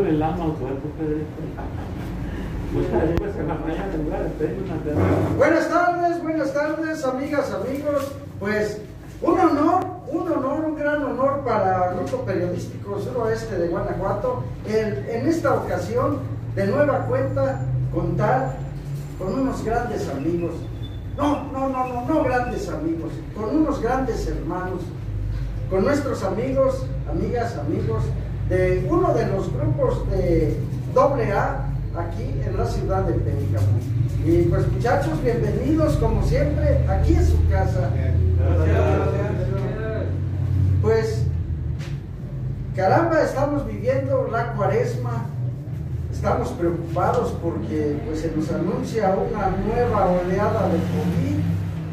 alcohol el ama al cuerpo, Pedrito. Pues en la mañana en lugar de una terraza. Buenas tardes, amigas, amigos. Pues un gran honor para el Grupo Periodístico Suroeste de Guanajuato, en esta ocasión, de nueva cuenta, contar con unos grandes amigos. No grandes amigos, con unos grandes hermanos, con nuestros amigos, amigas, amigos, de uno de los grupos de AA aquí en la ciudad de Pénjamo. Y pues muchachos, bienvenidos como siempre aquí en su casa. Gracias. Pues caramba, estamos viviendo la cuaresma, estamos preocupados porque pues se nos anuncia una nueva oleada de COVID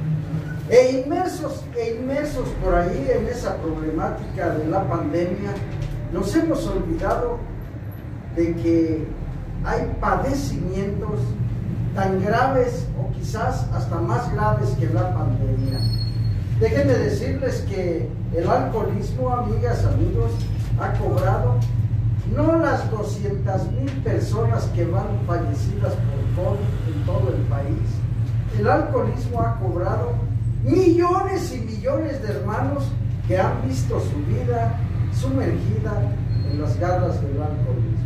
e inmersos por ahí en esa problemática de la pandemia, nos hemos olvidado de que hay padecimientos tan graves o quizás hasta más graves que la pandemia. Déjenme decirles que el alcoholismo, amigas, amigos, ha cobrado no las 200,000 personas que van fallecidas por COVID en todo el país. El alcoholismo ha cobrado millones y millones de hermanos que han visto su vida sumergida en las garras del alcoholismo.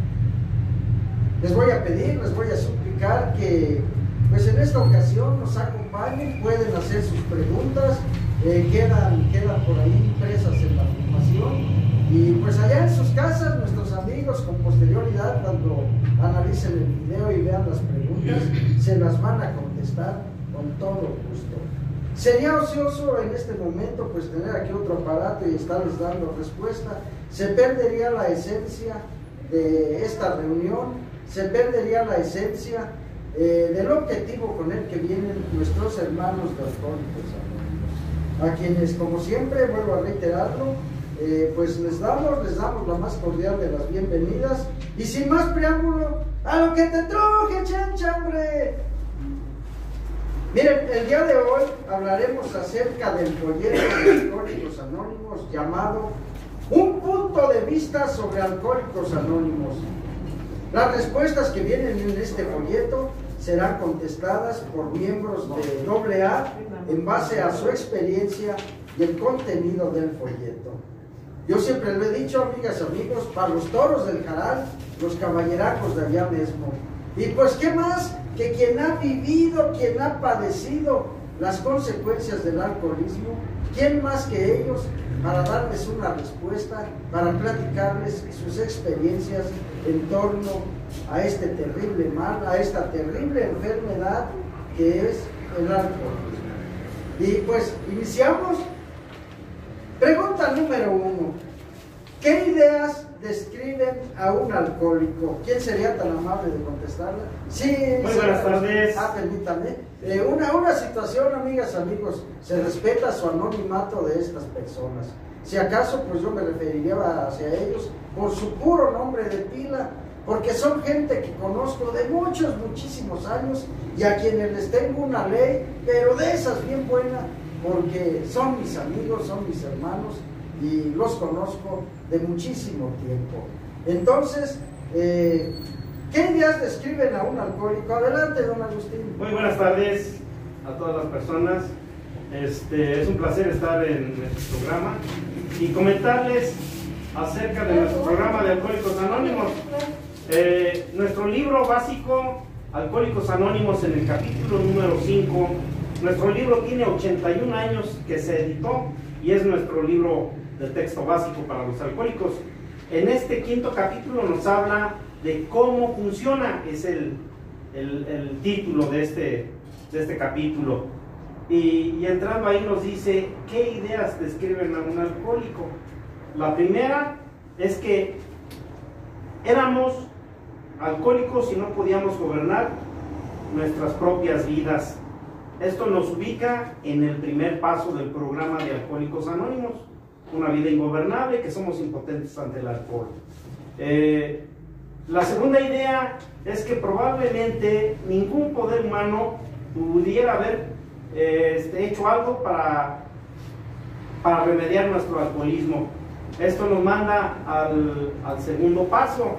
Les voy a pedir, les voy a suplicar que pues en esta ocasión nos acompañen, pueden hacer sus preguntas, quedan por ahí impresas en la filmación, y pues allá en sus casas nuestros amigos con posterioridad, cuando analicen el video y vean las preguntas, se las van a contestar con todo gusto. Sería ocioso en este momento pues tener aquí otro aparato y estarles dando respuesta, se perdería la esencia de esta reunión, se perdería la esencia del objetivo con el que vienen nuestros hermanos de Alcohólicos Anónimos, a quienes, como siempre, vuelvo a reiterarlo, pues les damos la más cordial de las bienvenidas, y sin más preámbulo, ¡a lo que te truje, chanchambre! Miren, el día de hoy hablaremos acerca del folleto de Alcohólicos Anónimos llamado Un punto de vista sobre Alcohólicos Anónimos. Las respuestas que vienen en este folleto serán contestadas por miembros de AA en base a su experiencia y el contenido del folleto. Yo siempre lo he dicho, amigas, amigos, para los toros del Jaral, los caballeracos de allá mismo. Y pues, ¿qué más que quien ha vivido, quien ha padecido las consecuencias del alcoholismo? ¿Quién más que ellos para darles una respuesta, para platicarles sus experiencias en torno a este terrible mal, a esta terrible enfermedad que es el alcoholismo? Y pues iniciamos. Pregunta número 1. ¿Qué ideas describen a un alcohólico? ¿Quién sería tan amable de contestarla? Sí. Muy buenas tardes. Permítame. Una situación, amigas, amigos, se respeta su anonimato de estas personas. Si acaso, pues yo me referiría hacia ellos por su puro nombre de pila, porque son gente que conozco de muchísimos años y a quienes les tengo una ley, pero de esas bien buena, porque son mis amigos, son mis hermanos y los conozco de muchísimo tiempo. Entonces, ¿qué ideas describen a un alcohólico? Adelante, don Agustín. Muy buenas tardes a todas las personas. Es un placer estar en nuestro programa y comentarles acerca de nuestro programa de Alcohólicos Anónimos. Nuestro libro básico, Alcohólicos Anónimos, en el capítulo número 5. Nuestro libro tiene 81 años que se editó y es nuestro libro de texto básico para los alcohólicos. En este 5º capítulo nos habla de cómo funciona, es el título de este capítulo. Y entrando ahí nos dice qué ideas describen a un alcohólico. La primera es que éramos alcohólicos y no podíamos gobernar nuestras propias vidas. Esto nos ubica en el primer paso del programa de Alcohólicos Anónimos, una vida ingobernable, que somos impotentes ante el alcohol. La segunda idea es que probablemente ningún poder humano pudiera haber hecho algo para remediar nuestro alcoholismo. Esto nos manda al segundo paso.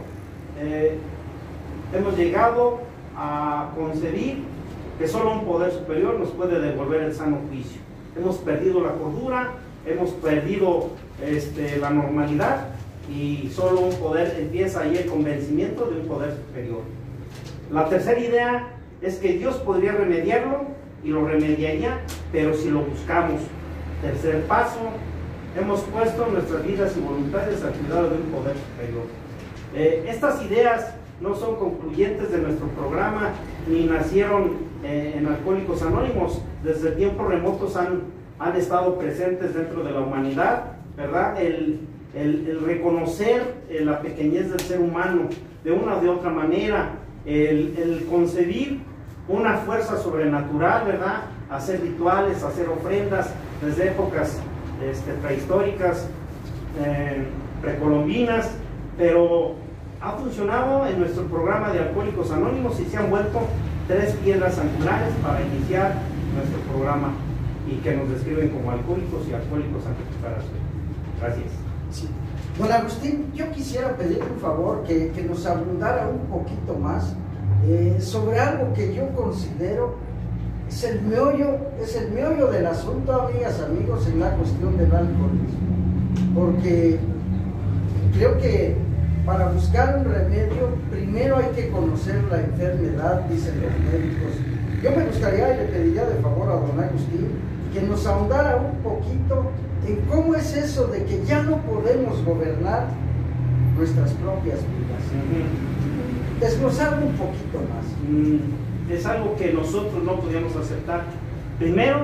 Hemos llegado a concebir que solo un poder superior nos puede devolver el sano juicio. Hemos perdido la cordura, hemos perdido la normalidad, y solo un poder empieza ahí el convencimiento de un poder superior. La tercera idea es que Dios podría remediarlo, y lo remediaría, pero si lo buscamos. Tercer paso, hemos puesto nuestras vidas y voluntades al cuidado de un poder superior. Estas ideas no son concluyentes de nuestro programa, ni nacieron en Alcohólicos Anónimos. Desde tiempos remotos han estado presentes dentro de la humanidad, ¿verdad? El reconocer la pequeñez del ser humano de una o de otra manera, el concebir una fuerza sobrenatural, ¿verdad? Hacer rituales, hacer ofrendas desde épocas prehistóricas, precolombinas, pero ha funcionado en nuestro programa de Alcohólicos Anónimos y se han vuelto 3 piedras angulares para iniciar nuestro programa, y que nos describen como alcohólicos y alcohólicos en recuperación. Gracias. Sí. Don Agustín, yo quisiera pedirle un favor, que nos abundara un poquito más sobre algo que yo considero es el meollo del asunto, amigas, amigos, en la cuestión del alcoholismo. Porque creo que para buscar un remedio, primero hay que conocer la enfermedad, dicen los médicos. Yo me gustaría, y le pediría de favor a don Agustín, que nos ahondara un poquito en cómo es eso de que ya no podemos gobernar nuestras propias vidas. Desglosarlo un poquito más. Es algo que nosotros no podíamos aceptar. Primero,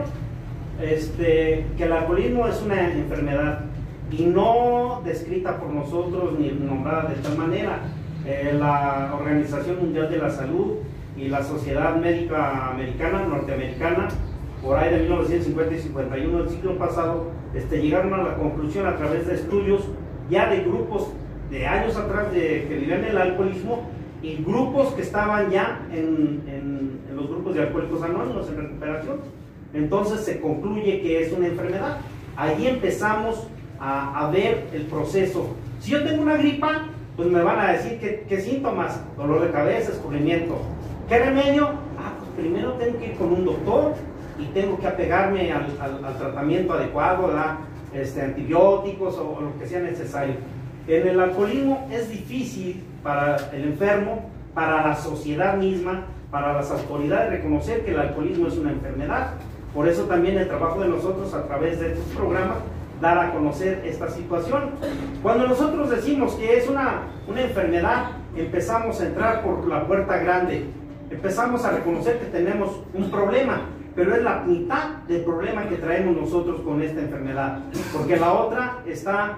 que el alcoholismo es una enfermedad, y no descrita por nosotros ni nombrada de tal manera. La Organización Mundial de la Salud y la Sociedad Médica Americana, norteamericana, por ahí de 1950 y 51 del siglo pasado, llegaron a la conclusión, a través de estudios ya de grupos de años atrás que vivían el alcoholismo, y grupos que estaban ya en los grupos de Alcohólicos Anónimos en recuperación. Entonces se concluye que es una enfermedad. Allí empezamos a ver el proceso. Si yo tengo una gripa, pues me van a decir qué síntomas: dolor de cabeza, escurrimiento. ¿Qué remedio? Pues primero tengo que ir con un doctor y tengo que apegarme al tratamiento adecuado, ¿verdad? Antibióticos o lo que sea necesario. En el alcoholismo es difícil para el enfermo, para la sociedad misma, para las autoridades, reconocer que el alcoholismo es una enfermedad. Por eso también el trabajo de nosotros, a través de estos programas, dar a conocer esta situación. Cuando nosotros decimos que es una enfermedad, empezamos a entrar por la puerta grande, empezamos a reconocer que tenemos un problema, pero es la mitad del problema que traemos nosotros con esta enfermedad, porque la otra está,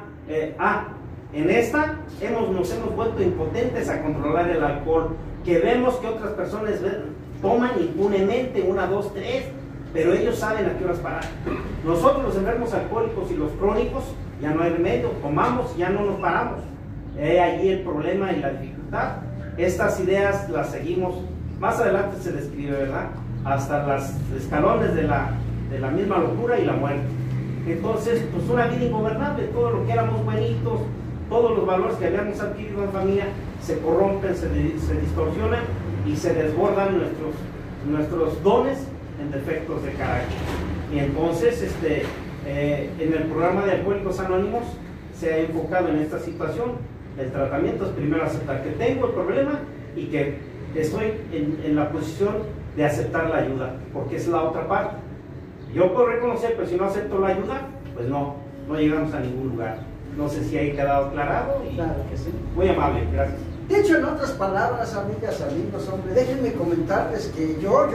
en esta nos hemos vuelto impotentes a controlar el alcohol, que vemos que otras personas toman impunemente, 1, 2, 3, pero ellos saben a qué horas parar. Nosotros, los enfermos alcohólicos y los crónicos, ya no hay remedio, tomamos y ya no nos paramos. Allí el problema y la dificultad. Estas ideas las seguimos, más adelante se describe, ¿verdad?, hasta los escalones de la misma locura y la muerte. Entonces, pues una vida ingobernable, todo lo que éramos buenitos, todos los valores que habíamos adquirido en familia se corrompen, se distorsionan y se desbordan nuestros dones en defectos de carácter. Y entonces en el programa de Alcohólicos Anónimos se ha enfocado en esta situación. El tratamiento es primero aceptar que tengo el problema y que estoy en la posición de aceptar la ayuda, porque es la otra parte. Yo puedo reconocer, pero si no acepto la ayuda, pues no llegamos a ningún lugar. No sé si ahí quedado aclarado. Claro que sí. Muy amable, gracias. Dicho en otras palabras, amigas, amigos, hombre, déjenme comentarles que yo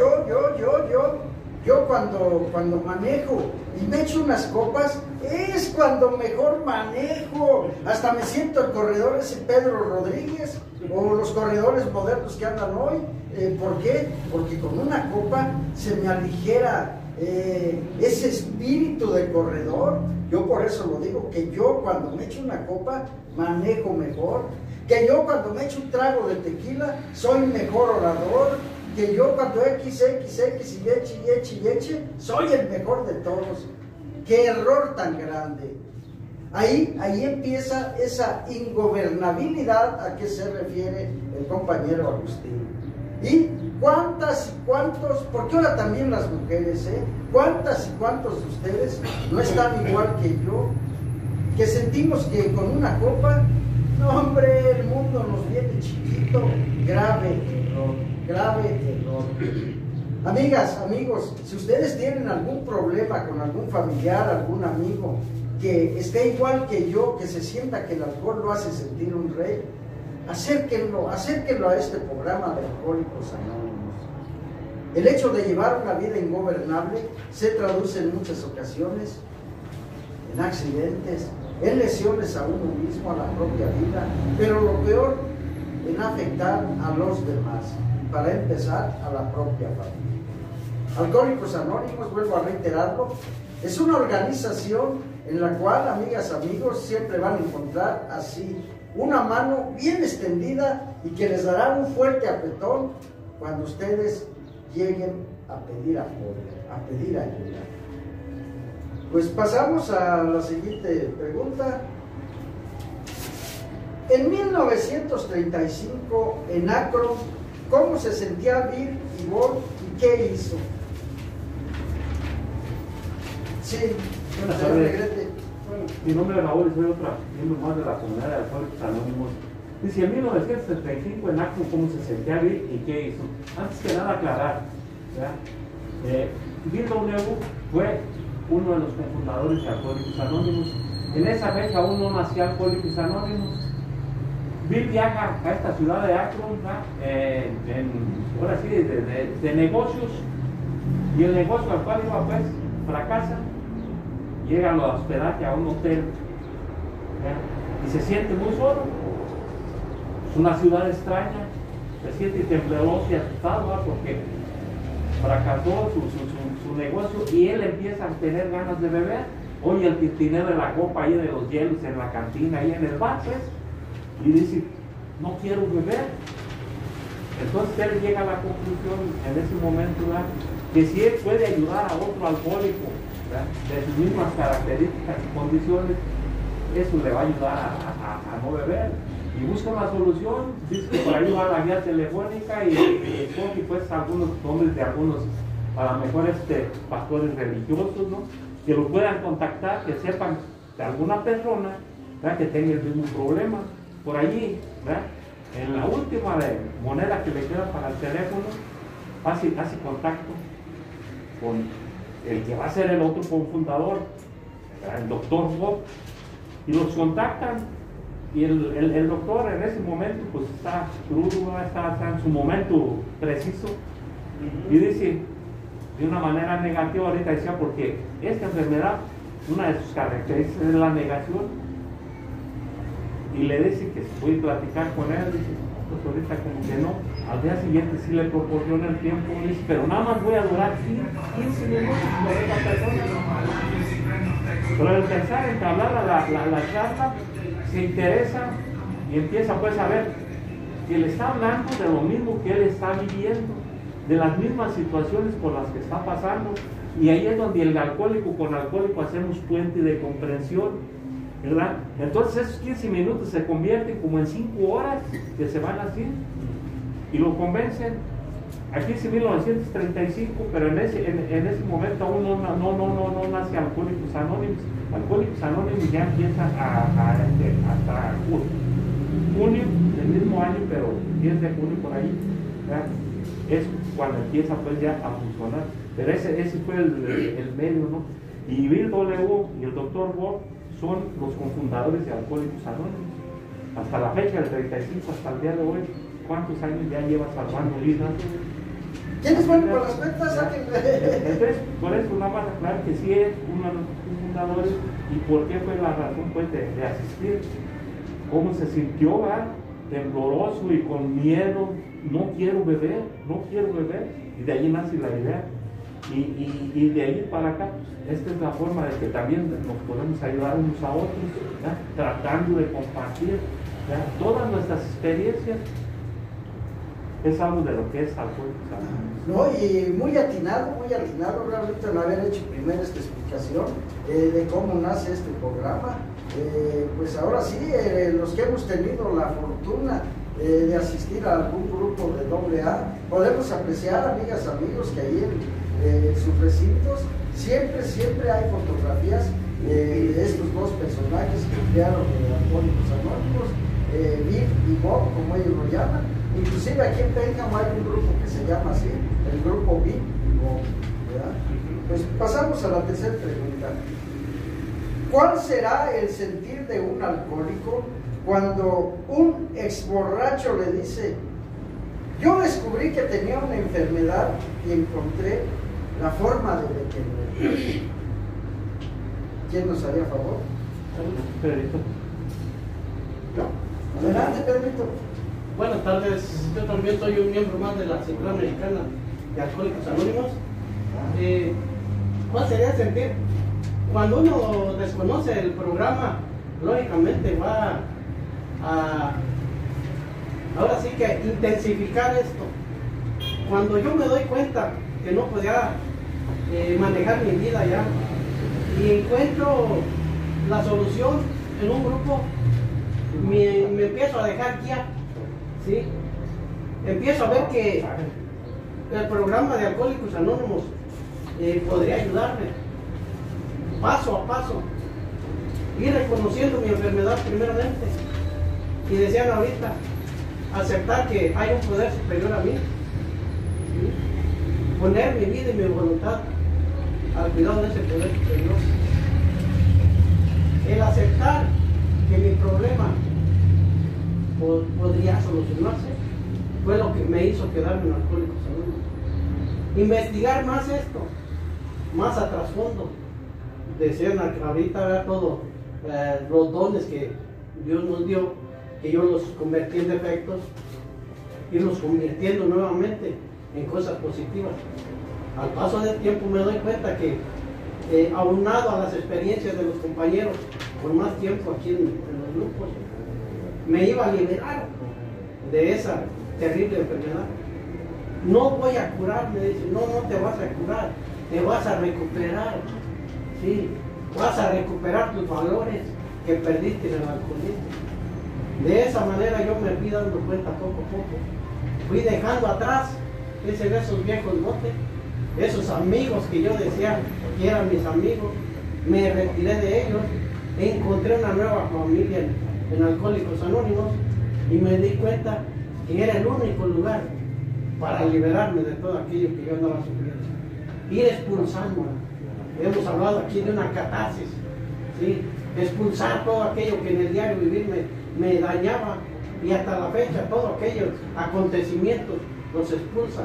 cuando manejo y me echo unas copas, es cuando mejor manejo. Hasta me siento el corredor ese Pedro Rodríguez, o los corredores modernos que andan hoy. ¿Por qué? Porque con una copa se me aligera ese espíritu de corredor. Yo por eso lo digo, que yo cuando me echo una copa manejo mejor, que yo cuando me echo un trago de tequila soy mejor orador, que yo cuando XX y eche, soy el mejor de todos. ¡Qué error tan grande! Ahí empieza esa ingobernabilidad a que se refiere el compañero Agustín. ¿Y cuántas y cuántos, porque ahora también las mujeres, cuántas y cuántos de ustedes no están igual que yo, que sentimos que con una copa, no hombre, el mundo nos viene chiquito? Grave error, grave error. Amigas, amigos, si ustedes tienen algún problema con algún familiar, algún amigo, que esté igual que yo, que se sienta que el alcohol lo hace sentir un rey, acérquenlo a este programa de Alcohólicos Anónimos. El hecho de llevar una vida ingobernable se traduce en muchas ocasiones en accidentes, en lesiones a uno mismo, a la propia vida, pero lo peor, en afectar a los demás, para empezar a la propia familia. Alcohólicos Anónimos, vuelvo a reiterarlo, es una organización en la cual, amigas, amigos, siempre van a encontrar así una mano bien extendida y que les dará un fuerte apretón cuando ustedes lleguen a pedir apoyo, a pedir ayuda. Pues pasamos a la siguiente pregunta. En 1935, en Akron, ¿cómo se sentía Bill y Bob y qué hizo? Sí, buenas tardes. Bueno, mi nombre es Raúl y soy otra miembro más de la comunidad de Alcohólicos Anónimos. Dice, en 1935 en Akron, ¿cómo se sentía Bill y qué hizo? Antes que nada aclarar, Bill W. fue uno de los cofundadores de Alcohólicos Anónimos. En esa fecha aún no nacía Alcohólicos Anónimos. Bill viaja a esta ciudad de Akron, ahora sí, de negocios, y el negocio al cual iba pues fracasa. Llega a hospedaje a un hotel, y se siente muy solo. Es una ciudad extraña, se siente tembloroso y asustado, porque fracasó su negocio y él empieza a tener ganas de beber. Oye el tintineo de la copa ahí, de los hielos en la cantina, ahí en el bar, pues, y dice, no quiero beber. Entonces él llega a la conclusión en ese momento, ¿verdad?, que si él puede ayudar a otro alcohólico, ¿verdad?, de sus mismas características y condiciones, eso le va a ayudar a no beber. Y busca una solución. Dice que por ahí va la guía telefónica y escoge pues algunos nombres de algunos, a lo mejor pastores religiosos, ¿no?, que lo puedan contactar, que sepan de alguna persona, ¿verdad?, que tenga el mismo problema. Por allí, ¿verdad?, en la última moneda que le queda para el teléfono, hace contacto con el que va a ser el otro cofundador, el doctor Bob, y los contactan. Y el doctor en ese momento pues está crudo, está en su momento preciso, y dice de una manera negativa, ahorita decía, porque esta enfermedad, una de sus características es la negación, y le dice que se puede platicar con él. Dice, pues ahorita como que no. Al día siguiente sí le proporciona el tiempo, dice, pero nada más voy a durar 15 minutos con esta persona. Pero al pensar en hablar la charla, se interesa y empieza pues a ver que le está hablando de lo mismo que él está viviendo, de las mismas situaciones por las que está pasando, y ahí es donde el alcohólico con alcohólico hacemos puente de comprensión, ¿verdad? Entonces esos 15 minutos se convierten como en 5 horas que se van así y lo convencen. Aquí es 1935, pero en ese momento aún no nace Alcohólicos Anónimos. Alcohólicos Anónimos ya empieza hasta junio del mismo año, pero 10 de junio por ahí, ¿verdad?, es cuando empieza pues ya a funcionar. Pero ese fue el medio, ¿no? Y Bill W. y el Dr. Bob son los cofundadores de Alcohólicos Anónimos. Hasta la fecha del 35, hasta el día de hoy, ¿cuántos años ya lleva salvando vidas? ¿Quiénes fueron por las cuentas? Entonces, por eso nada más aclarar que sí es uno de los fundadores. ¿Y por qué fue la razón pues de asistir? ¿Cómo se sintió, ¿verdad?, tembloroso y con miedo? No quiero beber, no quiero beber. Y de ahí nace la idea. Y de ahí para acá, esta es la forma de que también nos podemos ayudar unos a otros, ¿verdad?, tratando de compartir, ¿verdad?, todas nuestras experiencias. Es algo de lo que es Alcohólicos Anónimos. No, y muy atinado realmente en haber hecho primero esta explicación de cómo nace este programa. pues ahora sí, los que hemos tenido la fortuna de asistir a algún grupo de AA, podemos apreciar, amigas, amigos, que ahí en sus recintos siempre hay fotografías de estos dos personajes que crearon de Alcohólicos Anónimos, Viv y Bob, como ellos lo llaman. Inclusive aquí en Pénjamo hay un grupo que se llama así, el grupo Viv y Bob, ¿verdad? Pues pasamos a la tercera pregunta. ¿Cuál será el sentir de un alcohólico cuando un ex borracho le dice: yo descubrí que tenía una enfermedad y encontré la forma de detenerla? ¿Quién nos haría favor? Pedrito. ¿No? Adelante, Pedrito. Buenas tardes, yo también soy un miembro más de la Central Mexicana de Alcohólicos Anónimos. ¿Cuál sería el sentir? Cuando uno desconoce el programa, lógicamente va a, ahora sí que intensificar esto. Cuando yo me doy cuenta que no podía manejar mi vida ya y encuentro la solución en un grupo, me empiezo a dejar guiar, ¿sí? Empiezo a ver que el programa de Alcohólicos Anónimos podría ayudarme paso a paso, ir reconociendo mi enfermedad primeramente, y decían ahorita, aceptar que hay un poder superior a mí, ¿sí? Poner mi vida y mi voluntad al cuidado de ese poder superior. El aceptar que mi problema podría solucionarse fue lo que me hizo quedarme en Alcohólicos Anónimos. Investigar más esto, más a trasfondo. Decían ahorita ver todos los dones que Dios nos dio, que yo los convertí en defectos, y los convirtiendo nuevamente en cosas positivas. Al paso del tiempo me doy cuenta que aunado a las experiencias de los compañeros por más tiempo aquí en los grupos, me iba a liberar de esa terrible enfermedad. No voy a curar, me dicen, no te vas a curar, te vas a recuperar. Sí, vas a recuperar tus valores que perdiste en el alcoholismo. De esa manera yo me fui dando cuenta poco a poco. Fui dejando atrás esos viejos botes, esos amigos que yo decía que eran mis amigos. Me retiré de ellos, encontré una nueva familia en Alcohólicos Anónimos y me di cuenta que era el único lugar para liberarme de todo aquello que yo andaba sufriendo. Ir expulsando. Hemos hablado aquí de una catarsis, ¿sí? Expulsar todo aquello que en el diario vivir me dañaba, y hasta la fecha todos aquellos acontecimientos los expulsa,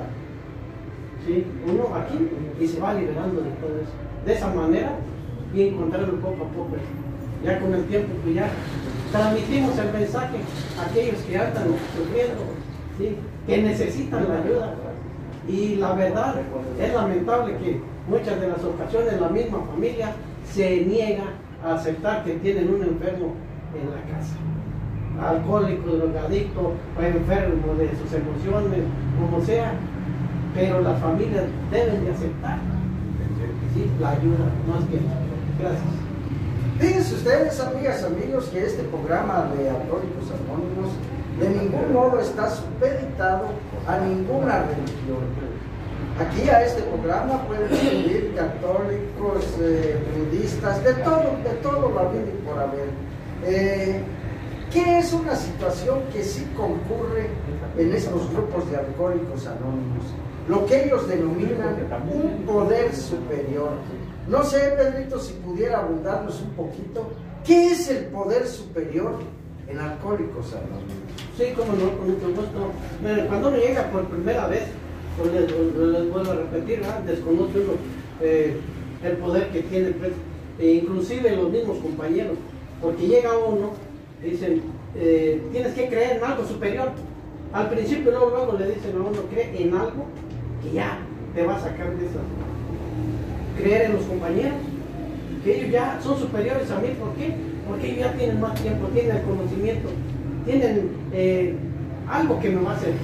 ¿sí? Uno aquí y se va liberando de todo eso. De esa manera y encontrarlo poco a poco. Ya con el tiempo pues ya transmitimos el mensaje a aquellos que andan sufriendo, ¿sí? Que necesitan la ayuda. Y la verdad es lamentable que muchas de las ocasiones la misma familia se niega a aceptar que tienen un enfermo en la casa. Alcohólico, drogadicto, o enfermo de sus emociones, como sea. Pero las familias deben de aceptar, ¿sí? La ayuda, más que nada. Gracias. Fíjense ustedes, amigas, amigos, que este programa de Alcohólicos Anónimos de ningún modo está supeditado a ninguna religión. Aquí a este programa pueden acudir católicos, budistas, de todo la vida y por haber. ¿Qué es una situación que sí concurre en estos grupos de Alcohólicos Anónimos? Lo que ellos denominan un poder superior. No sé, Pedrito, si pudiera abundarnos un poquito. ¿Qué es el poder superior en Alcohólicos Anónimos? Sí, como no, con mucho gusto. Miren, cuando uno llega por primera vez, pues les vuelvo a repetir, desconoce uno el poder que tiene, pues, inclusive los mismos compañeros, porque llega uno, dicen, tienes que creer en algo superior. Al principio luego le dicen a uno, cree en algo que ya te va a sacar de esas. Creer en los compañeros, que ellos ya son superiores a mí. ¿Por qué? Porque ellos ya tienen más tiempo, tienen el conocimiento, tienen algo que me va a hacer.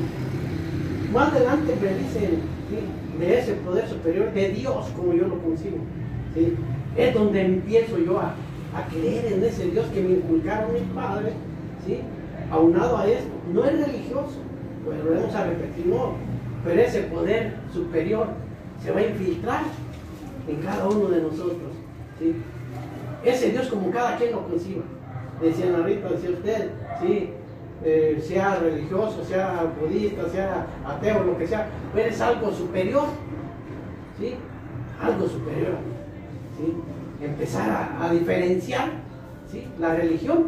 Más adelante me dicen, ¿sí?, de ese poder superior, de Dios, como yo lo concibo, ¿sí? Es donde empiezo yo a creer en ese Dios que me inculcaron mis padres, ¿sí? Aunado a esto, no es religioso, pues lo vamos a repetir, no, pero ese poder superior se va a infiltrar en cada uno de nosotros, ¿sí? Ese Dios como cada quien lo conciba. Decía Narita, decía usted, ¿sí? Sea religioso, sea budista, sea ateo, lo que sea, pero es algo superior, ¿sí? Algo superior, ¿sí? Empezar a diferenciar, ¿sí? La religión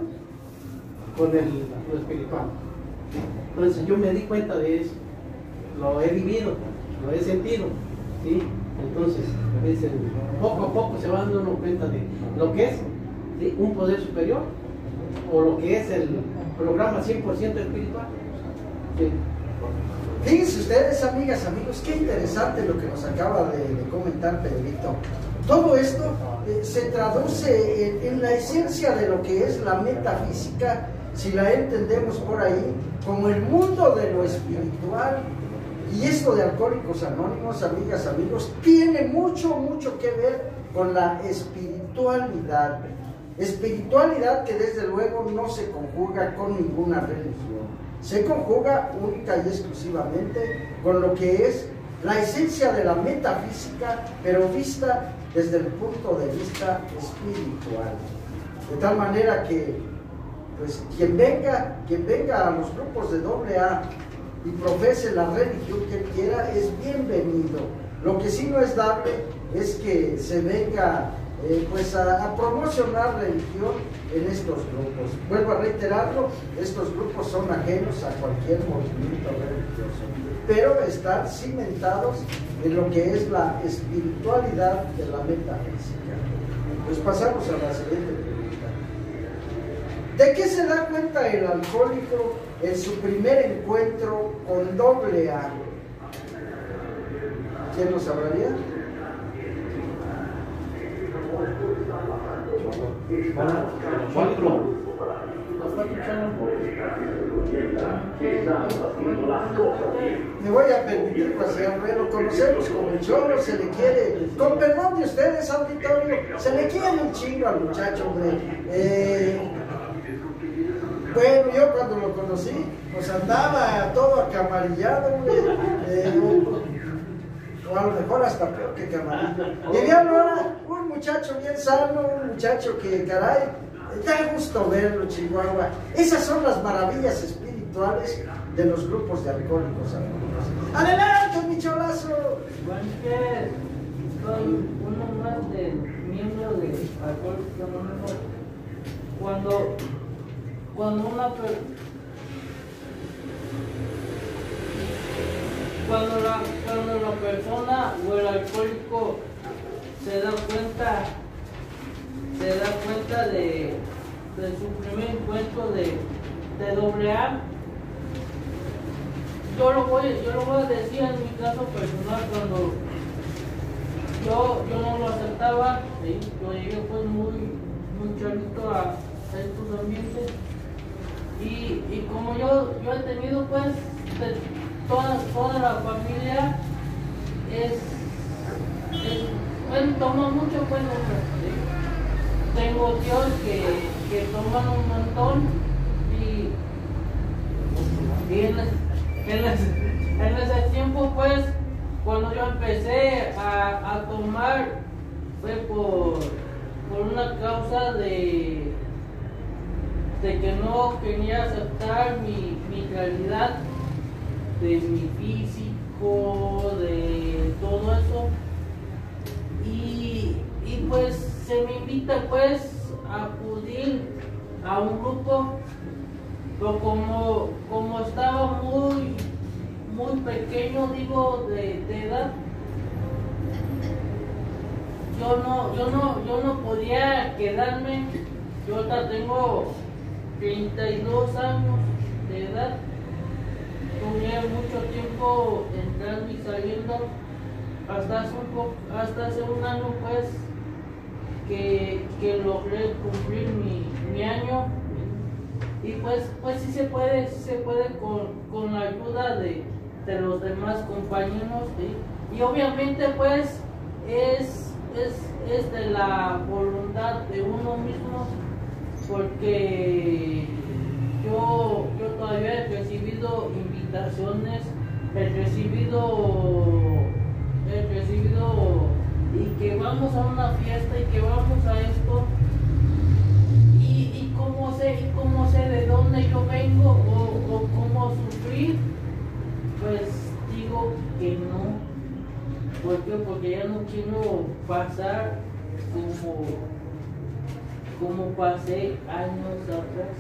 con lo espiritual. Entonces yo me di cuenta de eso, lo he vivido, lo he sentido, ¿sí? Entonces, poco a poco se va dando uno cuenta de lo que es, ¿sí? Un poder superior o lo que es el programa 100% espiritual. ¿Sí? Fíjense ustedes, amigas, amigos, qué interesante lo que nos acaba de comentar Pedrito. Todo esto se traduce en la esencia de lo que es la metafísica, si la entendemos por ahí, como el mundo de lo espiritual. Y esto de Alcohólicos Anónimos, amigas, amigos, tiene mucho que ver con la espiritualidad. Espiritualidad que desde luego no se conjuga con ninguna religión. Se conjuga única y exclusivamente con lo que es la esencia de la metafísica, pero vista desde el punto de vista espiritual. De tal manera que, pues, quien venga a los grupos de AA y profese la religión que quiera, es bienvenido. Lo que sí no es dable es que se venga pues a promocionar religión en estos grupos. Vuelvo a reiterarlo, estos grupos son ajenos a cualquier movimiento religioso, pero están cimentados en lo que es la espiritualidad de la metafísica. Pues pasamos a la siguiente pregunta. ¿De qué se da cuenta el alcohólico en su primer encuentro con AA? ¿Quién nos hablaría? Me voy a permitir pasear, pero conocemos como el cholo, se le quiere, con perdón de ustedes, auditorio, se le quiere un chingo al muchacho, hombre. Bueno, yo cuando lo conocí, pues andaba todo acamarillado, hombre. O a lo mejor hasta peor que camarilla. Y bien ahora, un muchacho bien sano, un muchacho que, caray, da gusto verlo, Chihuahua. Esas son las maravillas espirituales de los grupos de Alcohólicos Anónimos. ¡Adelante, mi cholazo! Juanque, soy uno más de miembro de Alcohólicos Anónimos. Cuando la persona o el alcohólico se da cuenta de su primer encuentro de AA, yo lo voy a decir en mi caso personal. Cuando yo no lo aceptaba, ¿sí? Yo llegué pues muy chavito a estos ambientes, y como yo he tenido pues toda la familia bueno, toma mucho, bueno, ¿sí? Tengo tíos que toman un montón, y en ese tiempo pues cuando yo empecé a tomar fue por una causa de que no quería aceptar mi realidad, de mi físico, de todo eso, y pues se me invita pues a acudir a un grupo, pero como estaba muy pequeño, digo, de edad, yo no podía quedarme. Yo ahorita tengo 32 años de edad. Tuve mucho tiempo entrando y saliendo, hasta hace un año pues que logré cumplir mi año, y pues sí se puede con la ayuda de los demás compañeros, ¿sí? Y obviamente pues es es de la voluntad de uno mismo, porque yo todavía he recibido invitaciones, he recibido y que vamos a una fiesta y que vamos a esto, y cómo sé de dónde yo vengo o cómo sufrir, pues digo que no. ¿Por qué? Porque ya no quiero pasar como pasé años atrás.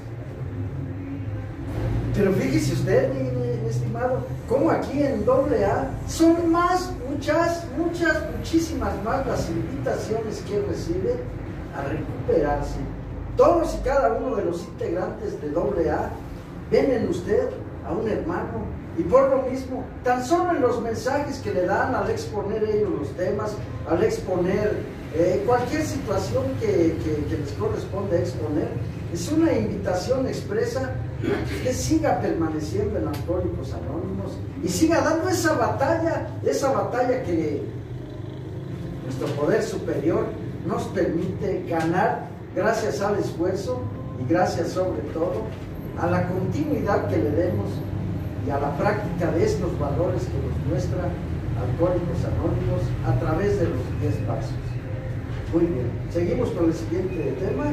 Pero fíjese usted, mi estimado, como aquí en AA son muchísimas más las invitaciones que recibe a recuperarse. Todos y cada uno de los integrantes de AA ven en usted a un hermano, y por lo mismo, tan solo en los mensajes que le dan al exponer ellos los temas, al exponer cualquier situación que les corresponde exponer, es una invitación expresa a que usted siga permaneciendo en Alcohólicos Anónimos y siga dando esa batalla que nuestro poder superior nos permite ganar gracias al esfuerzo y gracias sobre todo a la continuidad que le demos y a la práctica de estos valores que nos muestra Alcohólicos Anónimos a través de los 10 pasos. Muy bien, seguimos con el siguiente tema.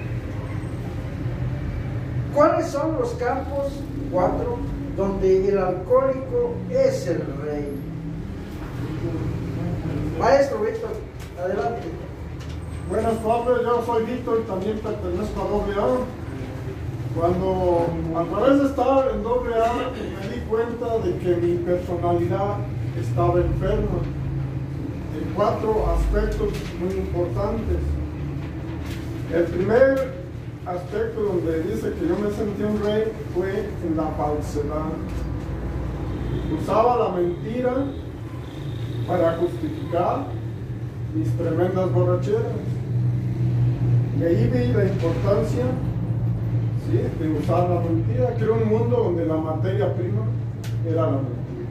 ¿Cuáles son los campos 4 donde el alcohólico es el rey? Maestro Víctor, adelante. Buenas tardes, yo soy Víctor y también pertenezco a AA. Cuando a través de estar en AA me di cuenta de que mi personalidad estaba enferma en 4 aspectos muy importantes. El primer aspecto donde dice que yo me sentí un rey fue en la falsedad. Usaba la mentira para justificar mis tremendas borracheras. Y ahí vi la importancia, ¿sí?, de usar la mentira, que era un mundo donde la materia prima era la mentira.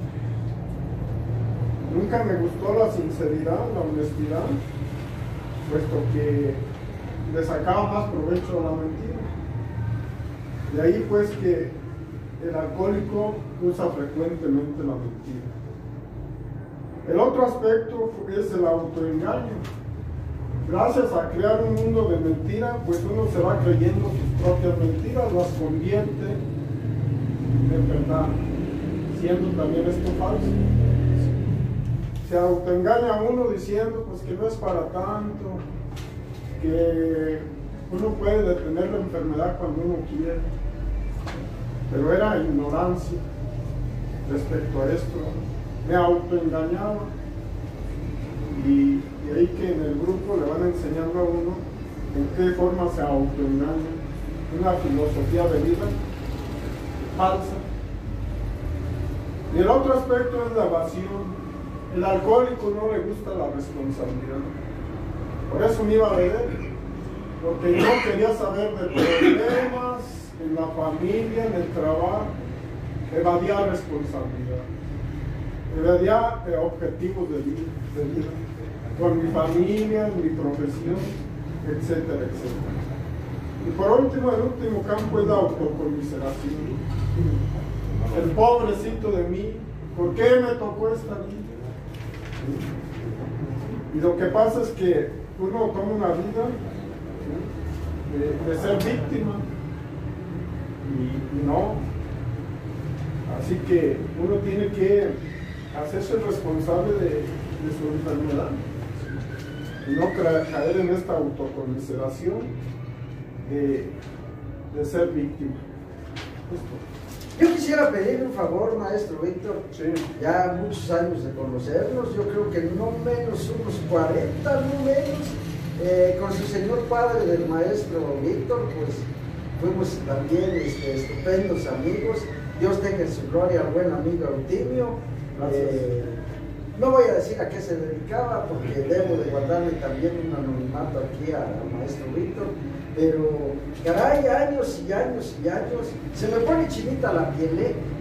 Nunca me gustó la sinceridad, la honestidad, puesto que le sacaba más provecho a la mentira. De ahí pues que el alcohólico usa frecuentemente la mentira. El otro aspecto es el autoengaño. Gracias a crear un mundo de mentira, pues uno se va creyendo sus propias mentiras, las convierte en verdad, siendo también esto falso. Se autoengaña a uno diciendo pues que no es para tanto, que uno puede detener la enfermedad cuando uno quiere, pero era ignorancia respecto a esto. Me autoengañaba, y de ahí que en el grupo le van enseñando a uno en qué forma se autoengaña, una filosofía de vida falsa. Y el otro aspecto es la evasión. El alcohólico no le gusta la responsabilidad, por eso me iba a beber, porque no quería saber de problemas en la familia, en el trabajo. Evadía responsabilidad, evadía objetivos de vida, con mi familia, mi profesión, etcétera, etcétera. Y por último, el último campo es la autocomiseración. El pobrecito de mí, ¿por qué me tocó esta vida? Y lo que pasa es que uno toma una vida de ser víctima, y no. Así que uno tiene que hacerse responsable de su enfermedad y no caer en esta autocomiseración de ser víctima. Yo quisiera pedirle un favor, maestro Víctor. Sí. Ya muchos años de conocernos, yo creo que no menos unos 40, no menos, con su señor padre del maestro Víctor, pues fuimos también estupendos amigos. Dios tenga en su gloria al buen amigo Eutimio. No voy a decir a qué se dedicaba, porque debo de guardarle también un anonimato aquí al maestro Víctor, pero caray, años y años y años, se me pone chinita la piel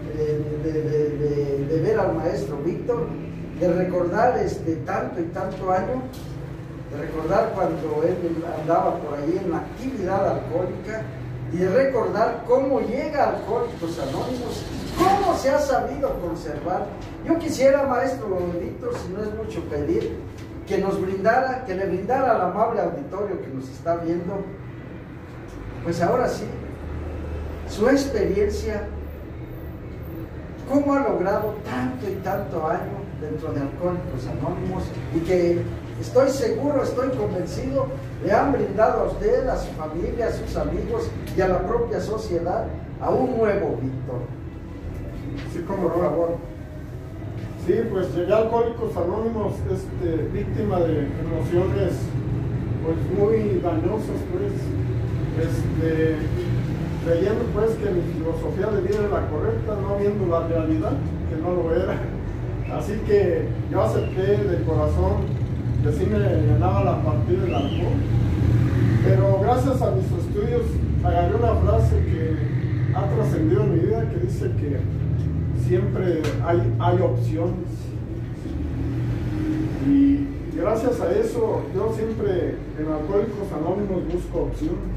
de ver al maestro Víctor, de recordar tanto y tanto año, de recordar cuando él andaba por ahí en la actividad alcohólica y de recordar cómo llega a Alcohólicos Anónimos, cómo se ha sabido conservar. Yo quisiera, maestro Víctor, si no es mucho pedir, que nos brindara, que le brindara al amable auditorio que nos está viendo, pues ahora sí, su experiencia, cómo ha logrado tanto y tanto año dentro de Alcohólicos Anónimos, y que estoy seguro, estoy convencido, le han brindado a usted, a su familia, a sus amigos y a la propia sociedad a un nuevo Víctor. Sí, como por favor. Sí, pues llegué a Alcohólicos Anónimos víctima de emociones pues muy dañosas, pues, creyendo pues que mi filosofía de vida era la correcta, no viendo la realidad, que no lo era. Así que yo acepté de corazón que sí me llenaba la partida del alcohol, pero gracias a mis estudios agarré una frase que ha trascendido en mi vida, que dice que siempre hay opciones, y gracias a eso yo siempre en Alcohólicos Anónimos busco opciones.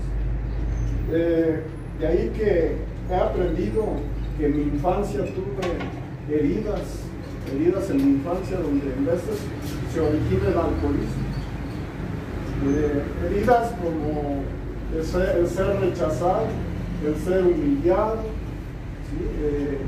De ahí que he aprendido que en mi infancia tuve heridas en mi infancia donde en veces se origina el alcoholismo. Heridas como el ser rechazado, el ser humillado, ¿sí?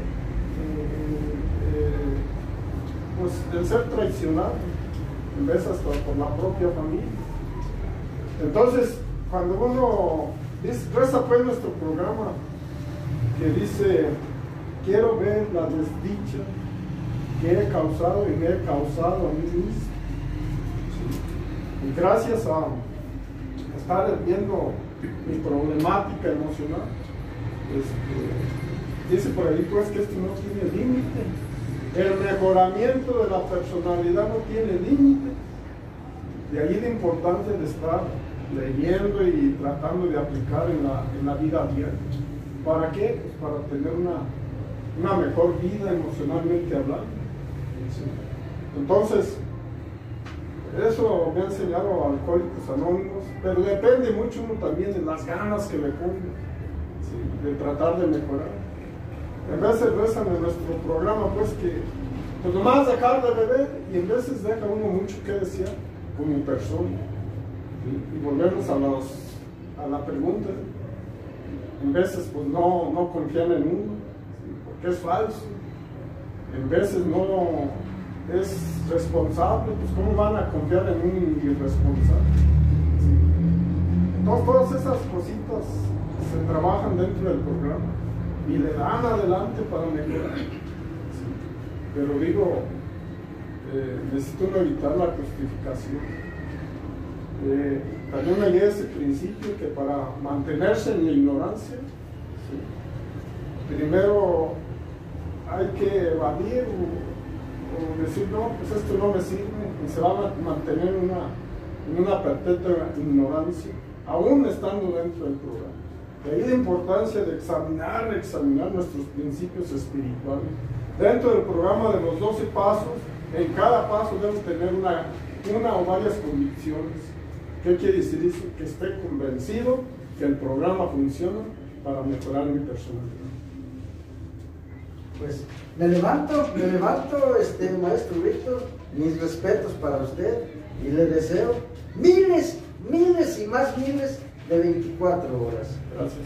Pues el ser traicionado, en veces hasta por la propia familia. Entonces, cuando uno reza pues nuestro programa que dice: quiero ver la desdicha que he causado y me he causado a mí mismo. Y gracias a estar viendo mi problemática emocional, dice por ahí pues que esto no tiene límite. El mejoramiento de la personalidad no tiene límite. De ahí la importancia de estar leyendo y tratando de aplicar en la vida diaria. ¿Para qué? Pues para tener una mejor vida emocionalmente hablando. ¿Sí? Entonces, eso me ha enseñado Alcohólicos Anónimos, pero depende mucho uno también de las ganas que le ponga, ¿sí? De tratar de mejorar. En veces rezan en nuestro programa pues que pues nomás dejar de beber, y en veces deja uno mucho que desear como persona. Y volvemos a la pregunta, en veces pues no confían en uno, ¿sí? Porque es falso, en veces no es responsable, pues cómo van a confiar en un irresponsable, ¿sí? Entonces todas esas cositas se trabajan dentro del programa y le dan adelante para mejorar, ¿sí? Pero digo, necesito uno evitar la justificación. También me llega ese principio que para mantenerse en la ignorancia, ¿sí? Primero hay que evadir o decir: no, pues esto no me sirve, y se va a mantener en una perpetua ignorancia, aún estando dentro del programa. De ahí la importancia de examinar nuestros principios espirituales. Dentro del programa de los 12 pasos, en cada paso debemos tener una o varias convicciones. ¿Qué quiere decir eso? Que esté convencido que el programa funciona para mejorar mi personalidad. Pues me levanto, maestro Víctor, mis respetos para usted, y le deseo miles y más miles de 24 horas. Gracias.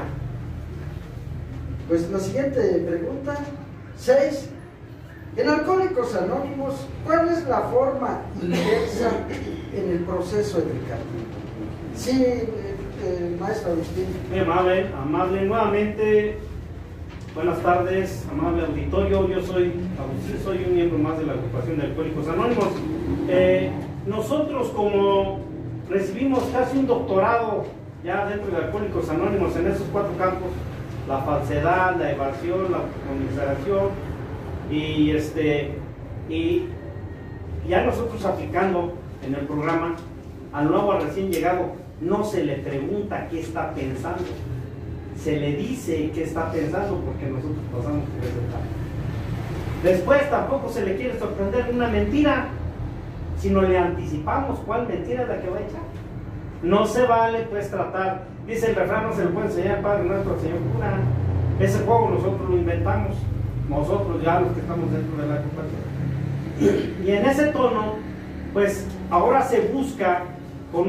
Pues la siguiente pregunta, 6. En Alcohólicos Anónimos, ¿cuál es la forma inversa en el proceso educativo? Sí, maestro Agustín. Muy amable, nuevamente, buenas tardes, amable auditorio. Yo soy Agustín, soy un miembro más de la agrupación de Alcohólicos Anónimos. Nosotros, como recibimos casi un doctorado ya dentro de Alcohólicos Anónimos en esos 4 campos: la falsedad, la evasión, la conmiseración, y ya nosotros aplicando en el programa, al nuevo recién llegado no se le pregunta qué está pensando, se le dice qué está pensando, porque nosotros pasamos por esa etapa. Después tampoco se le quiere sorprender una mentira, sino le anticipamos cuál mentira es la que va a echar. No se vale pues tratar, dice el refrán, no se le puede enseñar al Padre Nuestro, al Señor cura. Ese juego nosotros lo inventamos, nosotros ya los que estamos dentro de la compañía. Y en ese tono, pues ahora se busca con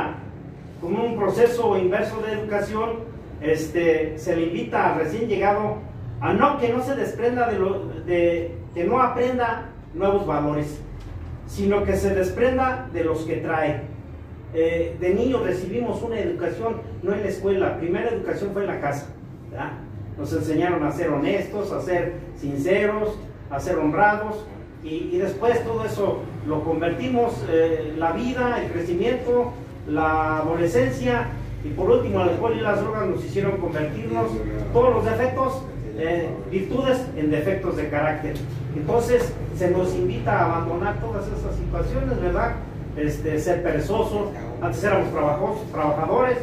un proceso inverso de educación, se le invita al recién llegado a que no se desprenda que no aprenda nuevos valores, sino que se desprenda de los que trae. De niños recibimos una educación, no en la escuela, la primera educación fue en la casa, ¿verdad? Nos enseñaron a ser honestos, a ser sinceros, a ser honrados, y después todo eso lo convertimos, la vida, el crecimiento, la adolescencia, y por último el alcohol y las drogas nos hicieron convertirnos todos los defectos, virtudes en defectos de carácter. Entonces se nos invita a abandonar todas esas situaciones, ¿verdad? Ser perezosos, antes éramos trabajadores,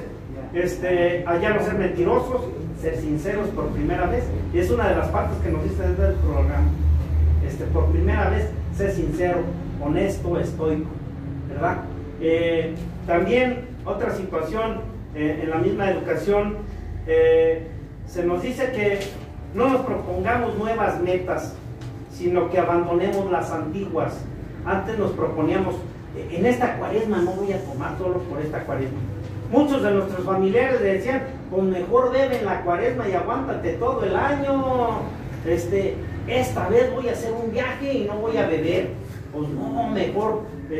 a ya no ser mentirosos, ser sinceros por primera vez, y es una de las partes que nos dice desde el programa, por primera vez ser sincero, honesto, estoico, ¿verdad? También otra situación en la misma educación, se nos dice que no nos propongamos nuevas metas, sino que abandonemos las antiguas. Antes nos proponíamos, en esta cuaresma no voy a tomar solo por esta cuaresma. Muchos de nuestros familiares decían, pues mejor bebe en la cuaresma y aguántate todo el año. Esta vez voy a hacer un viaje y no voy a beber. Pues no, mejor,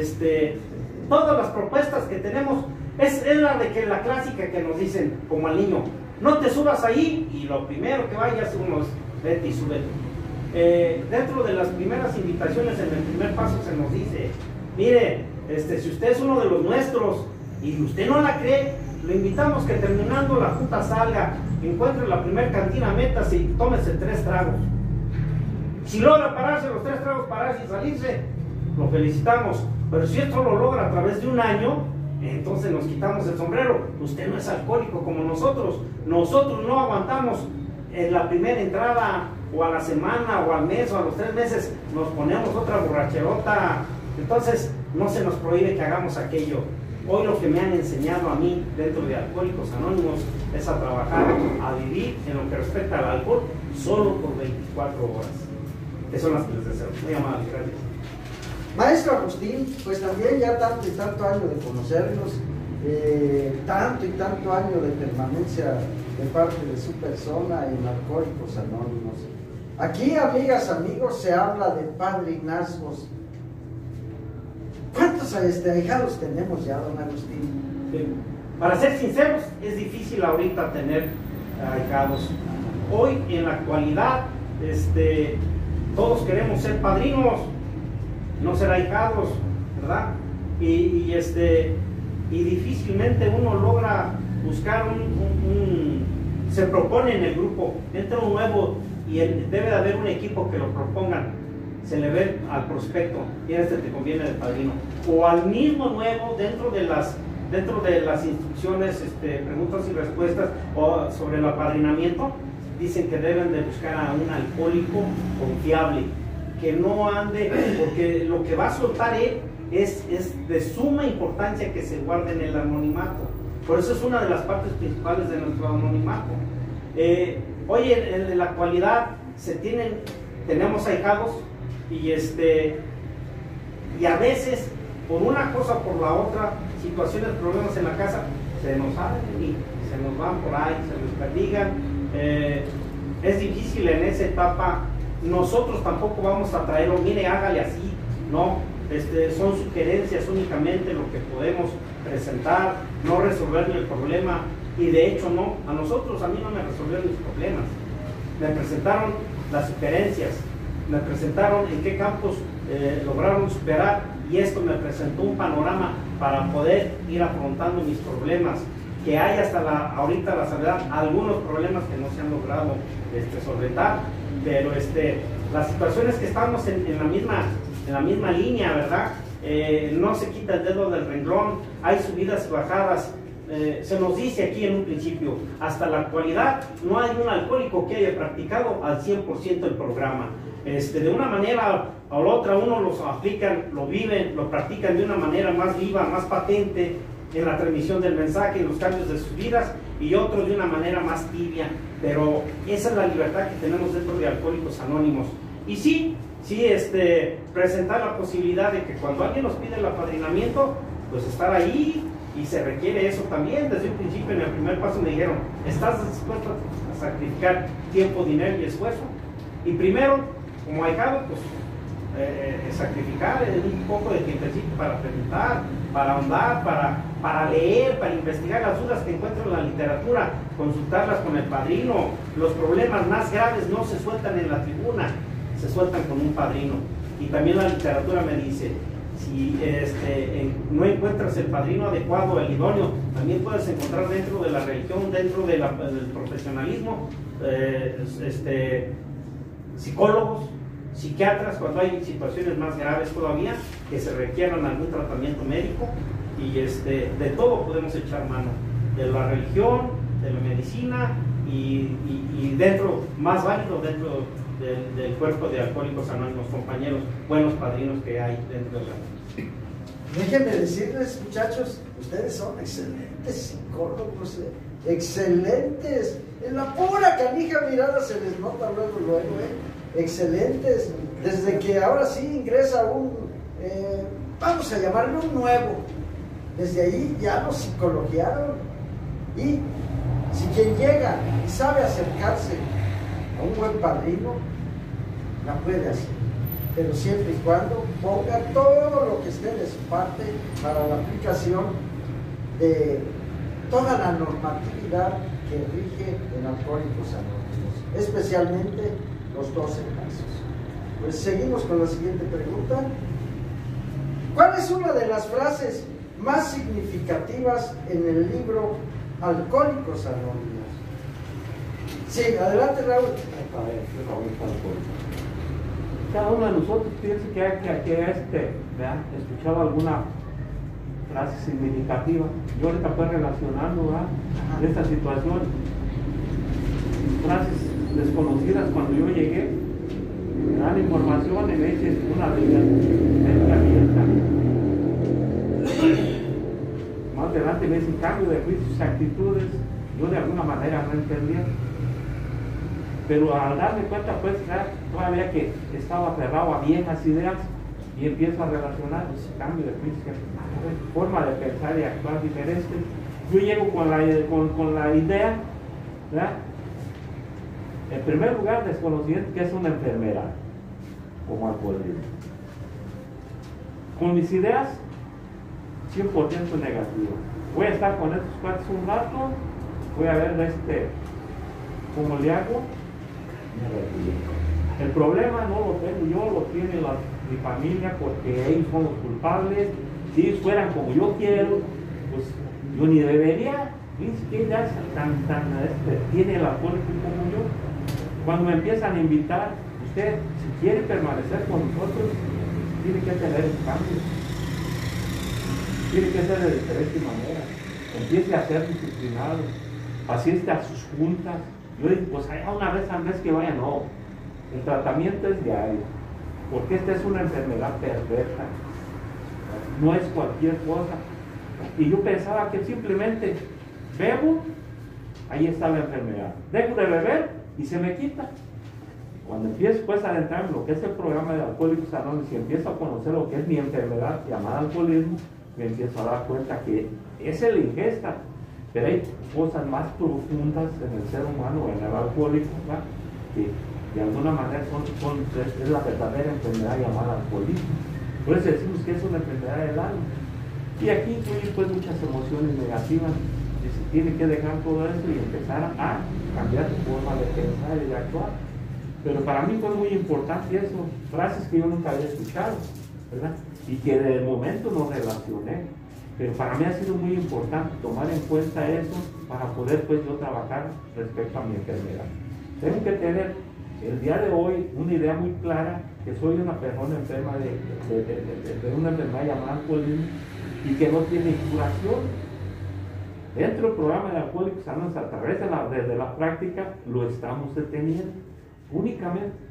todas las propuestas que tenemos, es la de que la clásica que nos dicen, como al niño, no te subas ahí y lo primero que vayas unos, vete y súbete. Dentro de las primeras invitaciones, en el primer paso se nos dice, mire, si usted es uno de los nuestros y usted no la cree, lo invitamos que terminando la junta salga, encuentre la primer cantina, métase y tómese 3 tragos. Si logra pararse los 3 tragos, pararse y salirse, lo felicitamos. Pero si esto lo logra a través de un año, entonces nos quitamos el sombrero. Usted no es alcohólico como nosotros. Nosotros no aguantamos en la primera entrada, o a la semana, o al mes, o a los 3 meses, nos ponemos otra borracherota. Entonces no se nos prohíbe que hagamos aquello. Hoy lo que me han enseñado a mí dentro de Alcohólicos Anónimos es a trabajar, a vivir en lo que respecta al alcohol solo por 24 horas. Que son las que les deseo. Muy amables, gracias. Maestro Agustín, pues también ya tanto y tanto año de conocernos, tanto y tanto año de permanencia de parte de su persona en Alcohólicos Anónimos. Aquí, amigas, amigos, se habla de padrinazgos. ¿Cuántos ahijados tenemos ya, don Agustín? Para ser sinceros, es difícil ahorita tener ahijados. Hoy, en la actualidad, todos queremos ser padrinos, no ser ahijados, ¿verdad? Y difícilmente uno logra buscar se propone en el grupo, entra un nuevo y debe de haber un equipo que lo propongan. Se le ve al prospecto, y te conviene de padrino, o al mismo nuevo dentro de las instrucciones, preguntas y respuestas o sobre el apadrinamiento, dicen que deben de buscar a un alcohólico confiable, que no ande, porque lo que va a soltar él es de suma importancia que se guarde en el anonimato. Por eso es una de las partes principales de nuestro anonimato. Hoy en la actualidad tenemos ahijados y a veces por una cosa o por la otra, situaciones, problemas en la casa, se nos salen y se nos van por ahí, se nos perdigan. Es difícil en esa etapa. Nosotros tampoco vamos a traerlo, mire, hágale así, no, son sugerencias únicamente lo que podemos presentar, no resolver el problema. Y de hecho no, a mí no me resolvieron mis problemas, me presentaron las sugerencias, me presentaron en qué campos lograron superar, y esto me presentó un panorama para poder ir afrontando mis problemas, que hay hasta ahorita la salvedad, algunos problemas que no se han logrado solventar, pero las situaciones que estamos en la misma línea, ¿verdad? No se quita el dedo del renglón, hay subidas y bajadas. Se nos dice aquí en un principio, hasta la actualidad no hay un alcohólico que haya practicado al 100% el programa. de una manera o la otra, uno los aplican, lo viven, lo practican de una manera más viva, más patente en la transmisión del mensaje, en los cambios de sus vidas, y otros de una manera más tibia. Pero esa es la libertad que tenemos dentro de Alcohólicos Anónimos. Y sí, presentar la posibilidad de que cuando alguien nos pide el apadrinamiento, pues estar ahí, y se requiere eso también. Desde un principio, en el primer paso me dijeron, ¿estás dispuesto a sacrificar tiempo, dinero y esfuerzo? Y primero, como ahijado, pues sacrificar un poco de tiempecito para preguntar, para ahondar, para leer, para investigar las dudas que encuentro en la literatura, consultarlas con el padrino. Los problemas más graves no se sueltan en la tribuna, se sueltan con un padrino. Y también la literatura me dice, si no encuentras el padrino adecuado, el idóneo, también puedes encontrar dentro de la religión, dentro de del profesionalismo, psicólogos, psiquiatras, cuando hay situaciones más graves todavía que se requieran algún tratamiento médico. Y de todo podemos echar mano, de la religión, de la medicina, y dentro, más válido, dentro del cuerpo de Alcohólicos Anónimos, compañeros, buenos padrinos que hay dentro de la... Déjenme decirles, muchachos, ustedes son excelentes psicólogos, excelentes, en la pura canija mirada se les nota luego, excelentes, desde que ahora sí ingresa vamos a llamarlo un nuevo, desde ahí ya lo psicologiaron. Y si quien llega y sabe acercarse a un buen padrino, la puede hacer, pero siempre y cuando ponga todo lo que esté de su parte para la aplicación de toda la normatividad que rige en Alcohólicos Anónimos, especialmente los 12 casos. Pues seguimos con la siguiente pregunta. ¿Cuál es una de las frases más significativas en el libro Alcohólicos Anónimos? Sí, adelante, Raúl. Cada uno de nosotros piensa que ha escuchado alguna frase significativa. Yo ahorita estoy relacionando esta situación, frases desconocidas. Cuando yo llegué, me dan información y me dicen una de ellas, más adelante me dicen cambio de juicios y actitudes. Yo de alguna manera no entendía, pero al darme cuenta, pues todavía que estaba aferrado a viejas ideas, y empiezo a relacionar ese cambio de juicios, forma de pensar y actuar diferente. Yo llego con la idea, ¿verdad? En primer lugar, desconociendo que es una enfermedad como alcoholismo. Con mis ideas 100% negativas. Voy a estar con estos cuates un rato, voy a ver cómo le hago. El problema no lo tengo yo, lo tiene mi familia, porque ellos son los culpables. Si ellos fueran como yo quiero, pues yo ni debería. ¿Qué ideas tiene el alcohólico como yo? Cuando me empiezan a invitar, usted, si quiere permanecer con nosotros, tiene que tener un cambio. Tiene que ser de diferente manera. Empiece a ser disciplinado. Asiste a sus juntas. Yo digo, pues allá una vez al mes que vaya, no. El tratamiento es diario. Porque esta es una enfermedad perversa. No es cualquier cosa. Y yo pensaba que simplemente bebo, ahí está la enfermedad. Dejo de beber y se me quita. Cuando empiezo pues a adentrar en lo que es el programa de Alcohólicos Anónimos y empiezo a conocer lo que es mi enfermedad llamada alcoholismo, me empiezo a dar cuenta que es la ingesta, pero hay cosas más profundas en el ser humano, en el alcohólico, ¿verdad? Que de alguna manera es la verdadera enfermedad llamada alcoholismo. Por eso decimos que es una enfermedad del alma. Y aquí incluyen pues muchas emociones negativas, y se tiene que dejar todo eso y empezar a cambiar tu forma de pensar y de actuar. Pero para mí fue muy importante eso, frases que yo nunca había escuchado, ¿verdad? Y que de momento no relacioné. Pero para mí ha sido muy importante tomar en cuenta eso para poder pues yo trabajar respecto a mi enfermedad. Tengo que tener el día de hoy una idea muy clara que soy una persona enferma de una enfermedad llamada alcoholismo y que no tiene curación. Dentro del programa de Alcohólicos Anónimos, a través de la práctica, lo estamos deteniendo únicamente.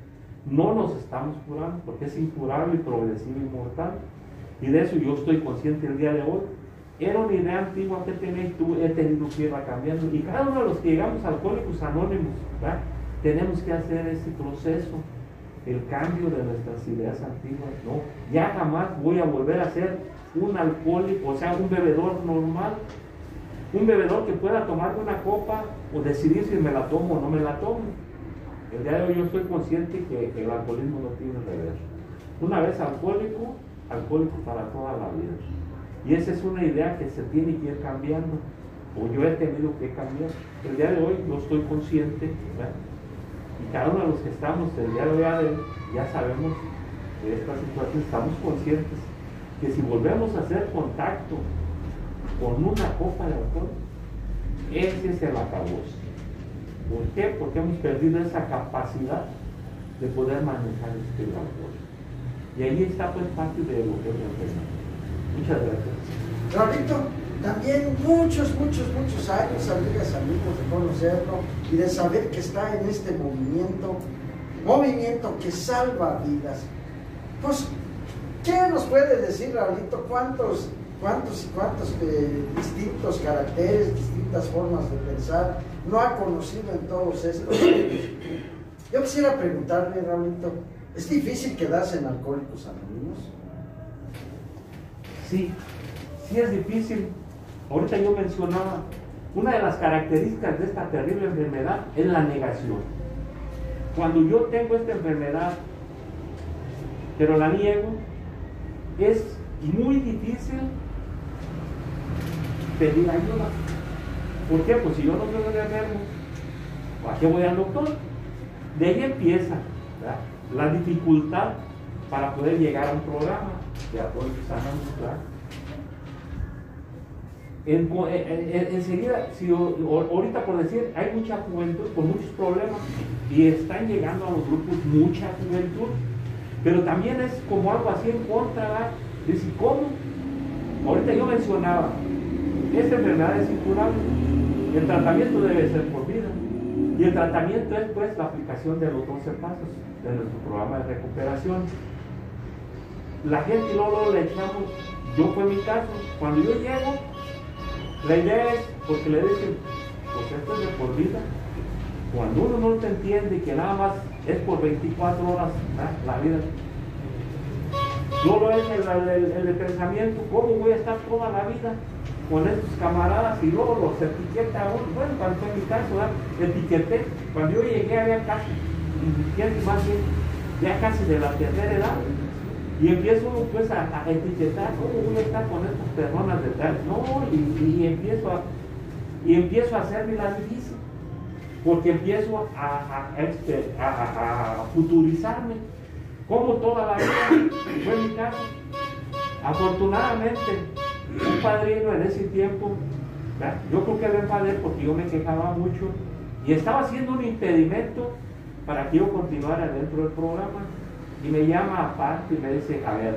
no nos estamos curando, porque es incurable, progresivo y mortal. Y de eso yo estoy consciente el día de hoy. Era una idea antigua que tenía y he tenido que irla cambiando. Y cada uno de los que llegamos a Alcohólicos Anónimos, ¿verdad?, tenemos que hacer ese proceso, el cambio de nuestras ideas antiguas. No, ya jamás voy a volver a ser un alcohólico, o sea, un bebedor normal, un bebedor que pueda tomarme una copa o decidir si me la tomo o no me la tomo. El día de hoy yo estoy consciente que el alcoholismo no tiene reverso. Una vez alcohólico, alcohólico para toda la vida. Y esa es una idea que se tiene que ir cambiando, o yo he tenido que cambiar. El día de hoy yo estoy consciente, ¿verdad? Y cada uno de los que estamos el día de hoy ya sabemos de esta situación, estamos conscientes que si volvemos a hacer contacto con una copa de alcohol, ese es el acabose. ¿Por qué? Porque hemos perdido esa capacidad de poder manejar este alcohol. Y ahí está pues parte de lo que es la enfermedad. Muchas gracias. Raulito, también muchos años, amigas, amigos, de conocerlo y de saber que está en este movimiento que salva vidas. Pues, ¿qué nos puede decir, Raulito? ¿Cuántos distintos caracteres, distintas formas de pensar no ha conocido en todos estos años? Yo quisiera preguntarle, Raulito, ¿es difícil quedarse en Alcohólicos Anónimos? Sí, sí es difícil. Ahorita yo mencionaba, una de las características de esta terrible enfermedad es la negación. Cuando yo tengo esta enfermedad, pero la niego, es muy difícil pedir ayuda. ¿Por qué? Pues si yo no soy enfermo, ¿a qué voy al doctor? De ahí empieza, ¿verdad?, la dificultad para poder llegar a un programa de Alcohólicos Anónimos, ¿verdad? Enseguida, si ahorita por decir, hay mucha juventud con muchos problemas y están llegando a los grupos mucha juventud, pero también es como algo así en contra, ¿verdad? Dice, ¿cómo? Ahorita yo mencionaba, esta enfermedad es incurable, el tratamiento debe ser por vida, y el tratamiento es pues la aplicación de los 12 pasos de nuestro programa de recuperación. La gente luego le echamos, yo fue mi caso, cuando yo llego, la idea es, porque le dicen, pues esto es de por vida. Cuando uno no te entiende que nada más es por 24 horas, ¿verdad?, la vida, solo es el pensamiento, ¿cómo voy a estar toda la vida con estos camaradas? Y luego los etiqueta a uno. Bueno, cuando fue mi caso, ¿verdad?, etiqueté, cuando yo llegué había casi, más bien, ya casi de la tercera edad. Y empiezo pues a etiquetar, ¿cómo voy a estar con estas personas de tal? No, y empiezo a hacerme la difícil, porque empiezo a futurizarme, como toda la vida, fue mi caso. Afortunadamente, un padrino en ese tiempo, ¿verdad?, yo creo que le enfadé porque yo me quejaba mucho y estaba haciendo un impedimento para que yo continuara dentro del programa. Y me llama aparte y me dice, a ver,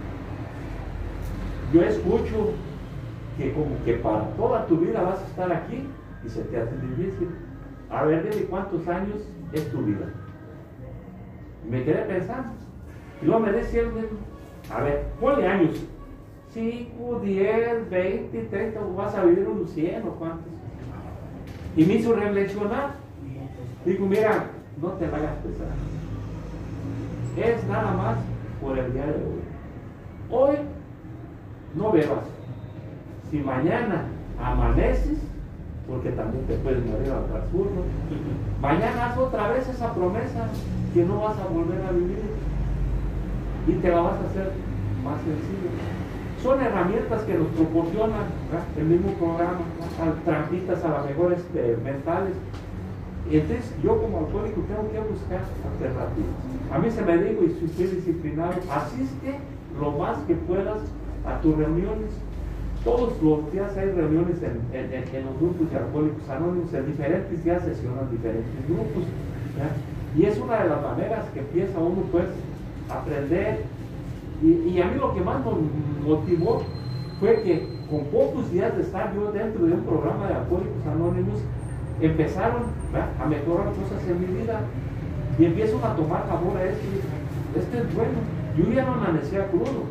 yo escucho que como que para toda tu vida vas a estar aquí y se te hace difícil. A ver, dime cuántos años es tu vida. Y me quedé pensando. Y luego me decía, a ver, ponle años. 5, 10, 20, 30, vas a vivir unos 100 o cuántos. Y me hizo reflexionar. Digo, mira, no te vayas a pesar. Es nada más por el día de hoy. Hoy no bebas. Si mañana amaneces, porque también te puedes morir al transcurso, mañana haz otra vez esa promesa que no vas a volver a vivir y te la vas a hacer más sencillo. Son herramientas que nos proporcionan, ¿verdad?, el mismo programa, ¿verdad?, trampitas a lo mejor mentales. Y entonces yo como alcohólico tengo que buscar alternativas. A mí se me dijo, y si estoy disciplinado, asiste lo más que puedas a tus reuniones. Todos los días hay reuniones en los grupos de Alcohólicos Anónimos, en diferentes días sesionan diferentes grupos, ¿verdad? Y es una de las maneras que empieza uno pues a aprender. Y a mí lo que más me motivó fue que con pocos días de estar yo dentro de un programa de Alcohólicos Anónimos, empezaron, ¿verdad?, a mejorar cosas en mi vida. Y empiezo a tomar sabor a esto y digo, este es bueno. Yo ya no amanecía crudo.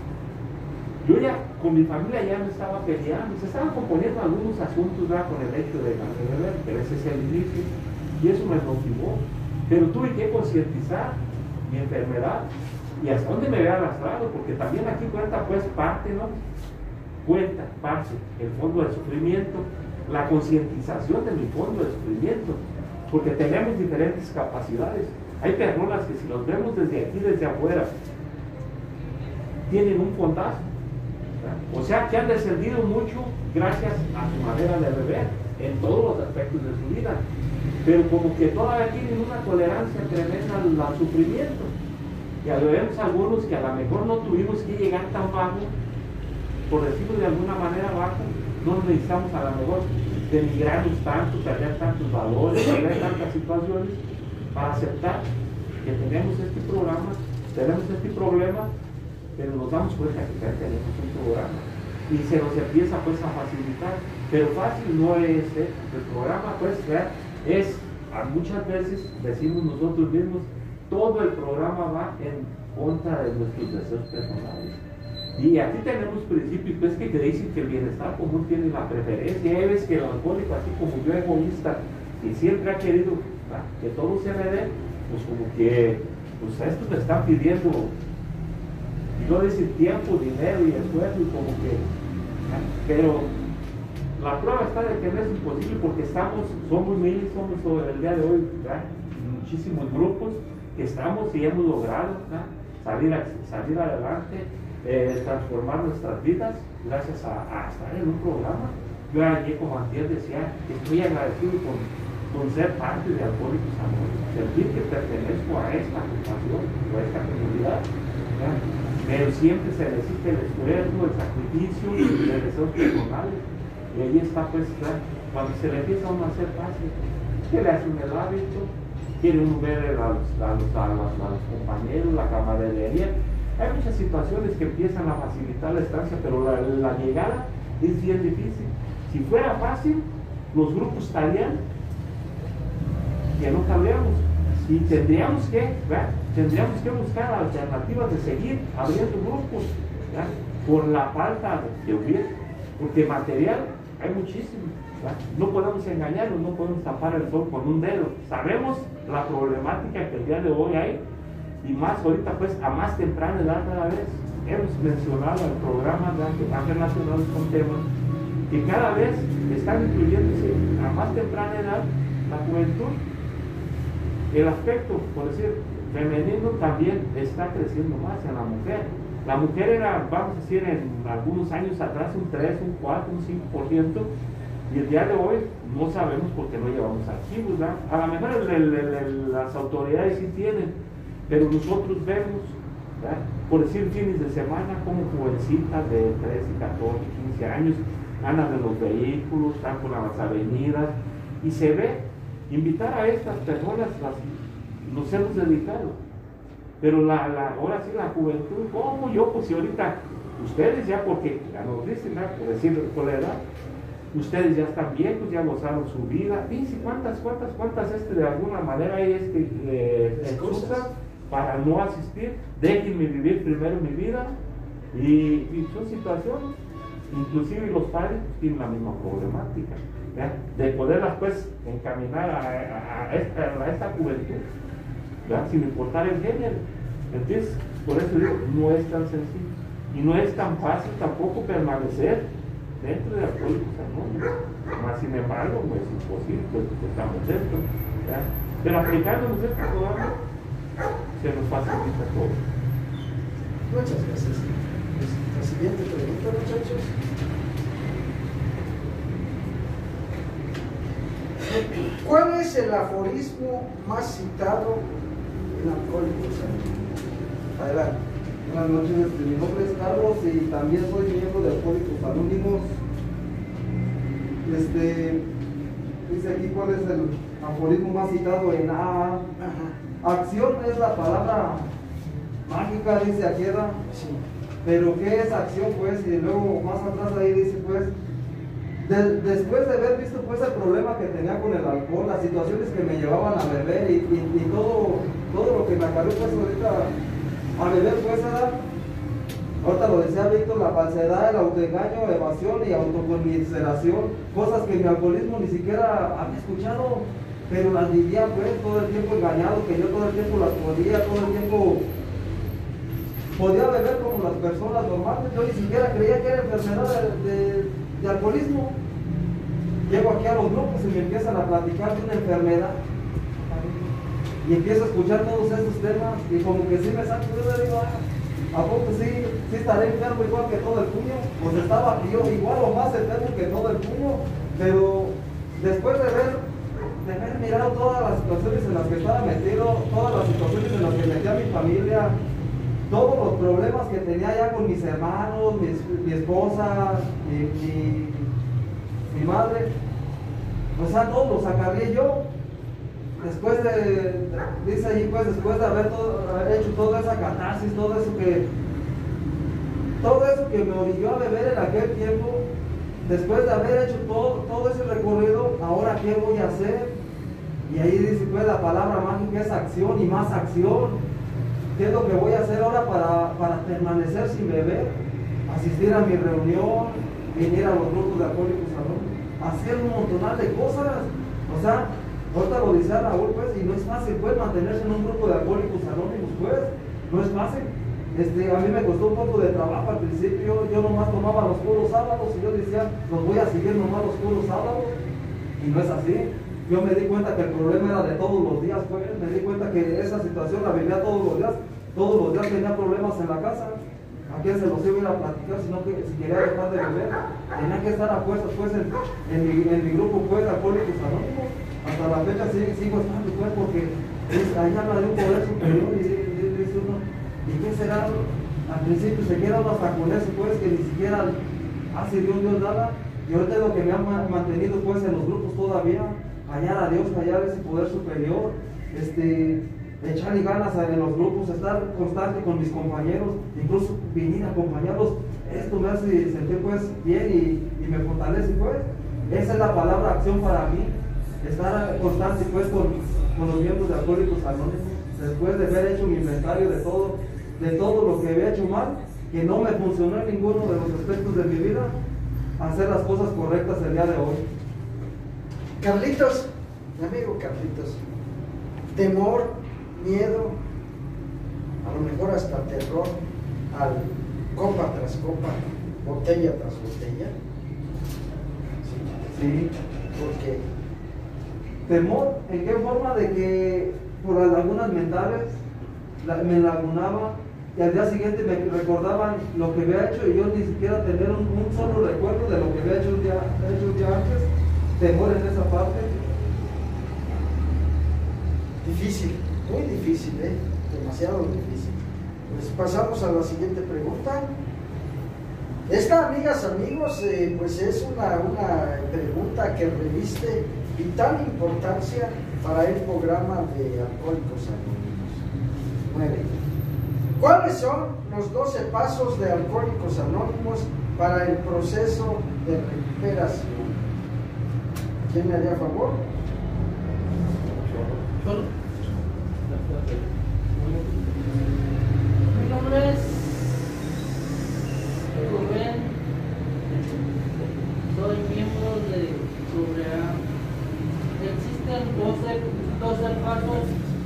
Yo ya con mi familia ya me estaba peleando, se estaban componiendo algunos asuntos ya con el hecho de beber, pero ese es el inicio, y eso me motivó. Pero tuve que concientizar mi enfermedad y hasta dónde me había arrastrado, porque también aquí cuenta pues parte, ¿no? Cuenta parte, el fondo del sufrimiento, la concientización de mi fondo de sufrimiento, porque tenemos diferentes capacidades. Hay personas que si los vemos desde aquí, desde afuera, tienen un fondazo. O sea que han descendido mucho gracias a su manera de beber en todos los aspectos de su vida, pero como que todavía tienen una tolerancia tremenda al sufrimiento. Y vemos algunos que a lo mejor no tuvimos que llegar tan bajo, por decirlo de alguna manera bajo, no necesitamos a lo mejor denigrarnos tanto, perder tantos valores, perder tantas situaciones para aceptar que tenemos este programa, tenemos este problema, pero nos damos cuenta que ya tenemos un programa y se nos empieza pues a facilitar, pero fácil no es, el programa pues es, muchas veces decimos nosotros mismos, todo el programa va en contra de nuestros deseos personales. Y aquí tenemos principios pues que dicen que el bienestar común tiene la preferencia. Hay veces que el alcohólico, así como yo egoísta, y siempre ha querido que todo se me dé, pues como que pues estos me están pidiendo, y no decir tiempo, dinero y esfuerzo, y como que, pero la prueba está de que no es imposible, porque somos miles, somos sobre el día de hoy, muchísimos grupos que estamos y hemos logrado salir adelante, transformar nuestras vidas gracias a estar en un programa. Yo ayer como antier decía que estoy agradecido con ser parte de Alcohólicos Anónimos, sentir que pertenezco a esta agrupación o a esta comunidad, pero siempre se necesita el esfuerzo, el sacrificio y el deseo personal. Y ahí está pues, cuando se le empieza a uno a hacer fácil, que le hacen el hábito, quiere uno ver a los compañeros, la camaradería. Hay muchas situaciones que empiezan a facilitar la estancia, pero la llegada es bien difícil. Si fuera fácil, los grupos estarían que no cabríamos, y tendríamos que buscar alternativas de seguir abriendo grupos, por la falta de hubiera, porque material hay muchísimo. No podemos engañarnos, no podemos tapar el sol con un dedo. Sabemos la problemática que el día de hoy hay, y más ahorita pues a más temprana edad cada vez. Hemos mencionado el programa de Ángeles Nacionales con temas que cada vez están incluyéndose a más temprana edad la juventud. El aspecto, por decir, femenino también está creciendo más en la mujer. La mujer era, vamos a decir, en algunos años atrás un 3, un 4, un 5%, y el día de hoy no sabemos por qué no llevamos archivos, ¿verdad? A lo mejor las autoridades sí tienen, pero nosotros vemos, ¿verdad? Por decir, fines de semana, como jovencitas de 13, 14, 15 años andan en los vehículos, están por las avenidas, y se ve. Invitar a estas personas, nos hemos dedicado, pero ahora sí la juventud, ¿cómo yo? Pues si ahorita ustedes ya, porque ya nos dicen, por decirlo por la edad, ustedes ya están viejos, ya gozaron su vida, dice cuántas de alguna manera hay excusas para no asistir, déjenme vivir primero mi vida, y son situaciones, inclusive los padres pues, tienen la misma problemática, de poderlas pues encaminar a esta juventud, sin importar el género. Entonces, por eso digo, no es tan sencillo y no es tan fácil tampoco permanecer dentro de Alcohólicos Anónimos. Mas sin embargo, no es imposible, pues estamos dentro, pero aplicándonos este programa se nos facilita todo. Muchas gracias. La siguiente pregunta, muchachos. ¿Cuál es el aforismo más citado en Alcohólicos Anónimos? Adelante. Buenas noches, mi nombre es Carlos y también soy miembro de Alcohólicos Anónimos. Dice aquí cuál es el aforismo más citado en A. Acción es la palabra mágica, dice aquí, ¿verdad? Sí. Pero ¿qué es acción? Pues, y luego más atrás ahí dice, pues, después de haber visto pues el problema que tenía con el alcohol, las situaciones que me llevaban a beber y todo lo que me acarreó pues ahorita a beber pues era, ahorita lo decía Víctor, la falsedad, el autoengaño, evasión y autoconmiseración, cosas que mi alcoholismo ni siquiera había escuchado, pero las vivía pues todo el tiempo engañado, que yo todo el tiempo las podía, todo el tiempo podía beber como las personas normales. Yo ni siquiera creía que era enfermedad de alcoholismo. Llego aquí a los grupos y me empiezan a platicar de una enfermedad y empiezo a escuchar todos esos temas y como que sí me saco de digo, ¿a poco sí estaré enfermo igual que todo el puño? Pues estaba yo igual o más enfermo que todo el puño, pero después de haber mirado todas las situaciones en las que estaba metido, todas las situaciones en las que metía a mi familia, todos los problemas que tenía ya con mis hermanos, mi esposa, mi madre, o sea, todos los acarrié yo. Después dice allí, pues, después de haber hecho toda esa catarsis, todo eso que me orilló a beber en aquel tiempo, después de haber hecho todo ese recorrido, ahora ¿qué voy a hacer? Y ahí dice, pues, la palabra mágica es acción y más acción. ¿Qué es lo que voy a hacer ahora para permanecer sin beber? Asistir a mi reunión, venir a los grupos de Alcohólicos Anónimos, hacer un montonal de cosas. O sea, ahorita lo dice Raúl, pues, y no es fácil, pues, mantenerse en un grupo de Alcohólicos Anónimos, pues, no es fácil. A mí me costó un poco de trabajo al principio, yo nomás tomaba los puros sábados y yo decía, los voy a seguir nomás los puros sábados, y no es así. Yo me di cuenta que el problema era de todos los días, pues, me di cuenta que esa situación la vivía todos los días tenía problemas en la casa. ¿A quién se los iba a ir a platicar si quería dejar de beber? Tenía que estar a fuerzas, pues, en mi grupo, pues, de Alcohólicos Anónimos. Hasta la fecha sigo estando, pues, porque ahí habla de un poder superior y dice uno, ¿y qué será? Al principio se queda uno hasta con eso, pues, que ni siquiera hace Dios nada. Y ahorita es lo que me ha mantenido, pues, en los grupos todavía, hallar a Dios, hallar ese poder superior, echarle ganas en los grupos, estar constante con mis compañeros, incluso venir a acompañarlos. Esto me hace sentir, pues, bien y me fortalece, pues. Esa es la palabra acción para mí, estar constante, pues, con los miembros de Alcohólicos Anónimos, después de haber hecho mi inventario de todo lo que había hecho mal, que no me funcionó en ninguno de los aspectos de mi vida, hacer las cosas correctas el día de hoy. Carlitos, mi amigo Carlitos, temor, miedo, a lo mejor hasta terror al copa tras copa, botella tras botella. Sí. ¿Por qué? Temor, ¿en qué forma? De que por las lagunas mentales me lagunaba y al día siguiente me recordaban lo que había hecho y yo ni siquiera tener un solo recuerdo de lo que había hecho un día antes. Temor en esa parte. Difícil, muy difícil, demasiado difícil. Pues pasamos a la siguiente pregunta. Esta, amigas, amigos, pues es una pregunta que reviste vital importancia para el programa de Alcohólicos Anónimos. 9. ¿Cuáles son los 12 pasos de Alcohólicos Anónimos para el proceso de recuperación? ¿Quién me haría favor? Mi nombre es Rubén, soy miembro de Subrea. Existen 12 pasos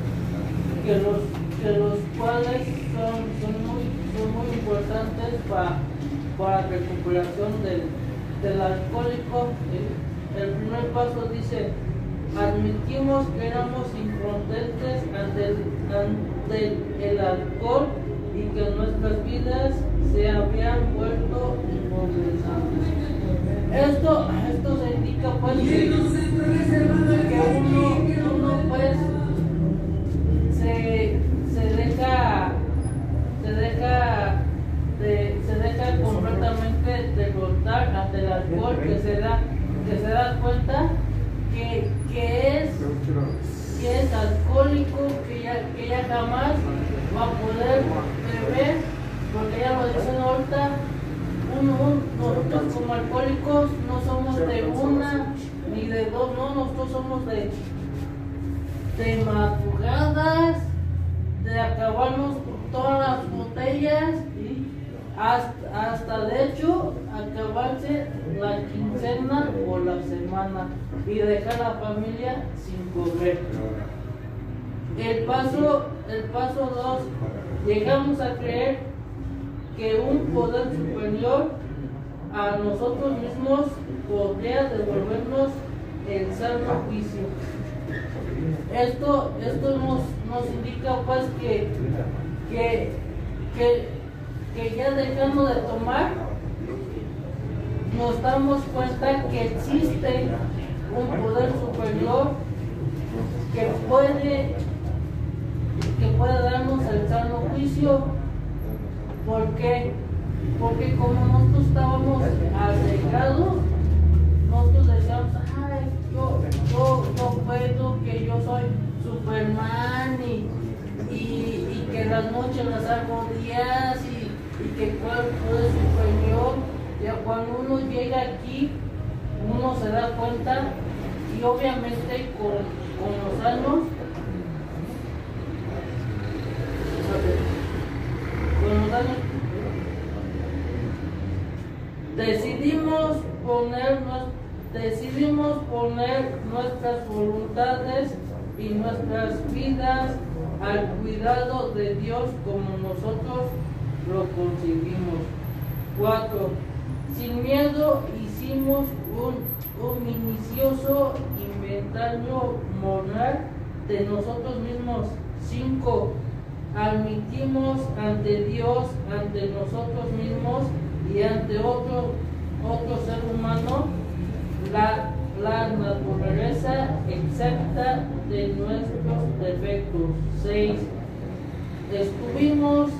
que los cuales son muy importantes para la recuperación del alcohólico. El primer paso dice: admitimos que éramos imprudentes ante el alcohol y que nuestras vidas se habían vuelto inmovilizadas. Esto se indica, pues, que uno pues se deja completamente derrotar ante el alcohol, que se da cuenta que es alcohólico, que ya jamás va a poder beber, porque ya lo dicen ahorita, nosotros como alcohólicos no somos de una ni de dos, no, nosotros somos de madrugadas, de acabarnos todas las botellas, hasta de hecho acabarse la quincena o la semana y dejar a la familia sin comer. El paso 2, llegamos a creer que un poder superior a nosotros mismos podría devolvernos el sano juicio. Esto nos indica pues que ya dejando de tomar nos damos cuenta que existe un poder superior que puede darnos el sano juicio. ¿Por qué? Porque como nosotros estábamos arraigados, nosotros decíamos, ay, yo puedo, que yo soy Superman y que las noches las hago días y que cuerpo es superior. Ya cuando uno llega aquí, uno se da cuenta y obviamente con los años, decidimos poner nuestras voluntades y nuestras vidas al cuidado de Dios como nosotros lo concibimos. 4. Sin miedo hicimos un minucioso inventario moral de nosotros mismos. 5. Admitimos ante Dios, ante nosotros mismos y ante otro ser humano la naturaleza exacta de nuestros defectos. 6. Estuvimos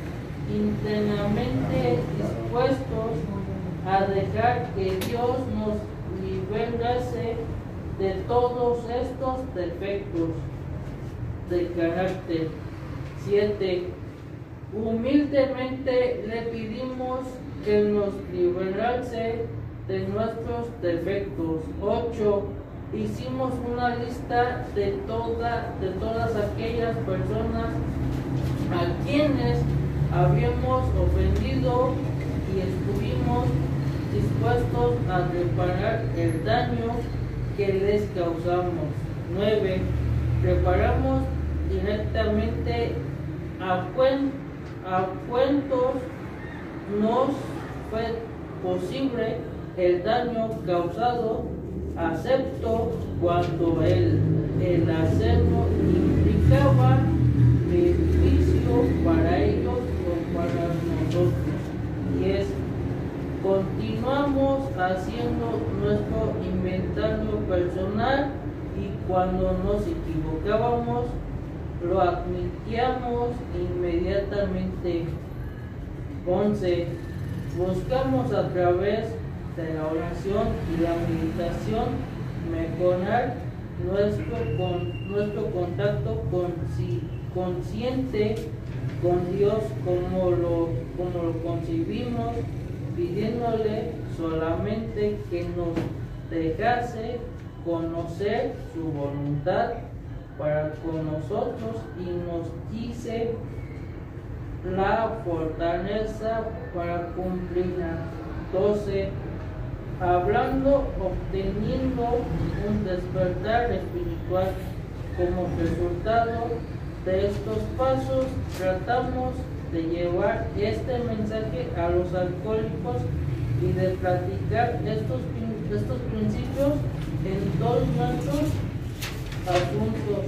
internamente dispuestos a dejar que Dios nos liberase de todos estos defectos de carácter. 7. Humildemente le pedimos que nos liberase de nuestros defectos. 8. Hicimos una lista de todas aquellas personas a quienes habíamos ofendido y estuvimos dispuestos a reparar el daño que les causamos. 9. Reparamos directamente a cuentos nos fue posible el daño causado, acepto cuando el hacerlo implicaba beneficio para ellos o para nosotros. 10. Continuamos haciendo nuestro inventario personal y cuando nos equivocábamos lo admitíamos inmediatamente. 11. Buscamos a través de la oración y la meditación mejorar nuestro contacto consciente con Dios como lo concibimos, pidiéndole solamente que nos dejase conocer su voluntad para con nosotros y nos diese la fortaleza para cumplirla. 12. Hablando, obteniendo un despertar espiritual como resultado de estos pasos, tratamos de llevar este mensaje a los alcohólicos y de platicar estos principios en todos nuestros asuntos.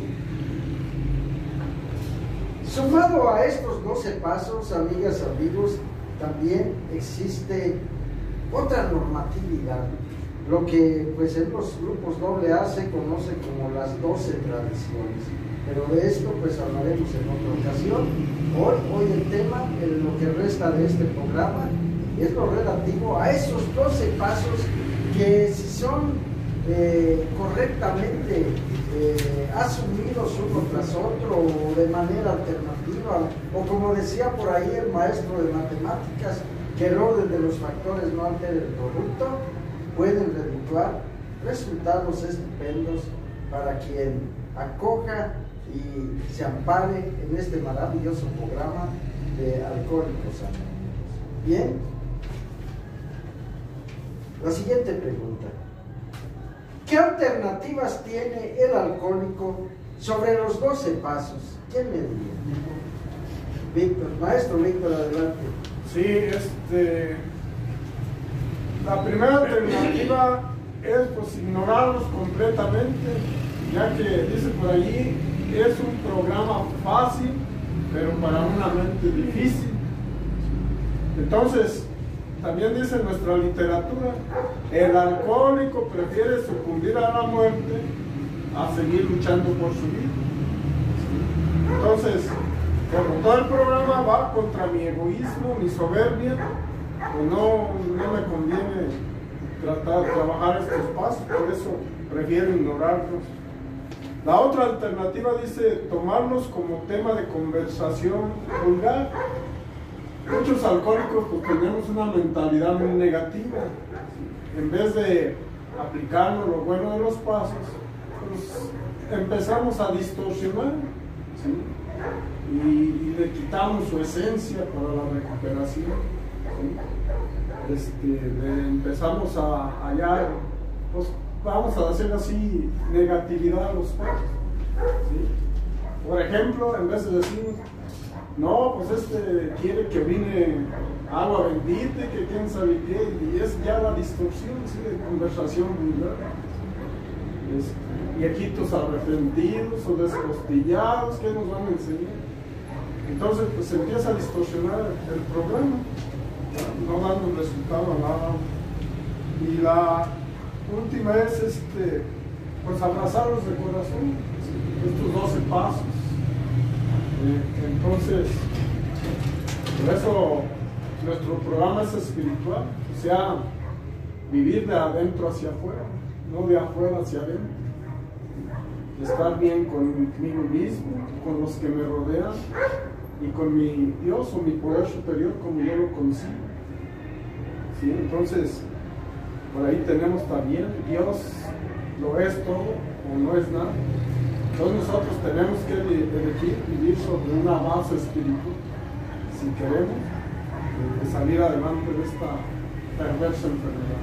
Sumado a estos 12 pasos, amigas, amigos, también existe otra normatividad, lo que pues en los grupos AA se conoce como las 12 tradiciones, pero de esto pues hablaremos en otra ocasión. Hoy el tema, en lo que resta de este programa, es lo relativo a esos 12 pasos que si son correctamente asumidos uno tras otro o de manera alternativa, o como decía por ahí el maestro de matemáticas, que el orden de los factores no altere el producto, pueden redituar resultados estupendos para quien acoja y se ampare en este maravilloso programa de Alcohólicos Anónimos. Bien, la siguiente pregunta: ¿qué alternativas tiene el alcohólico sobre los 12 pasos? ¿Quién me diría? Víctor, maestro Víctor, adelante. Sí, la primera alternativa es pues ignorarlos completamente, ya que dice por allí, es un programa fácil, pero para una mente difícil. Entonces, también dice nuestra literatura, el alcohólico prefiere sucumbir a la muerte a seguir luchando por su vida. Entonces, como todo el programa va contra mi egoísmo, mi soberbia, pues no me conviene trabajar estos pasos, por eso prefiero ignorarlos. La otra alternativa dice tomarlos como tema de conversación vulgar. Muchos alcohólicos pues tenemos una mentalidad muy negativa. En vez de aplicarnos lo bueno de los pasos, pues empezamos a distorsionar, ¿sí? Y le quitamos su esencia para la recuperación, ¿sí? Empezamos a hallar, pues vamos a hacer así negatividad a los pasos, ¿sí? Por ejemplo, en vez de decir, no, pues quiere que brine agua bendita, que quién sabe qué, y es ya la distorsión, ¿sí? De conversación vulgar. Viejitos arrepentidos o descostillados, ¿qué nos van a enseñar? Entonces, pues se empieza a distorsionar el programa, no dando resultado a nada. Y la última es, pues abrazarlos de corazón, estos 12 pasos. Entonces, por eso nuestro programa es espiritual, o sea, vivir de adentro hacia afuera, no de afuera hacia adentro. Estar bien conmigo mismo, con los que me rodean y con mi Dios o mi poder superior como yo lo concibo. ¿Sí? Entonces, por ahí tenemos también, Dios lo es todo o no es nada. Entonces nosotros tenemos que elegir vivir sobre una base espiritual si queremos salir adelante de esta perversa enfermedad.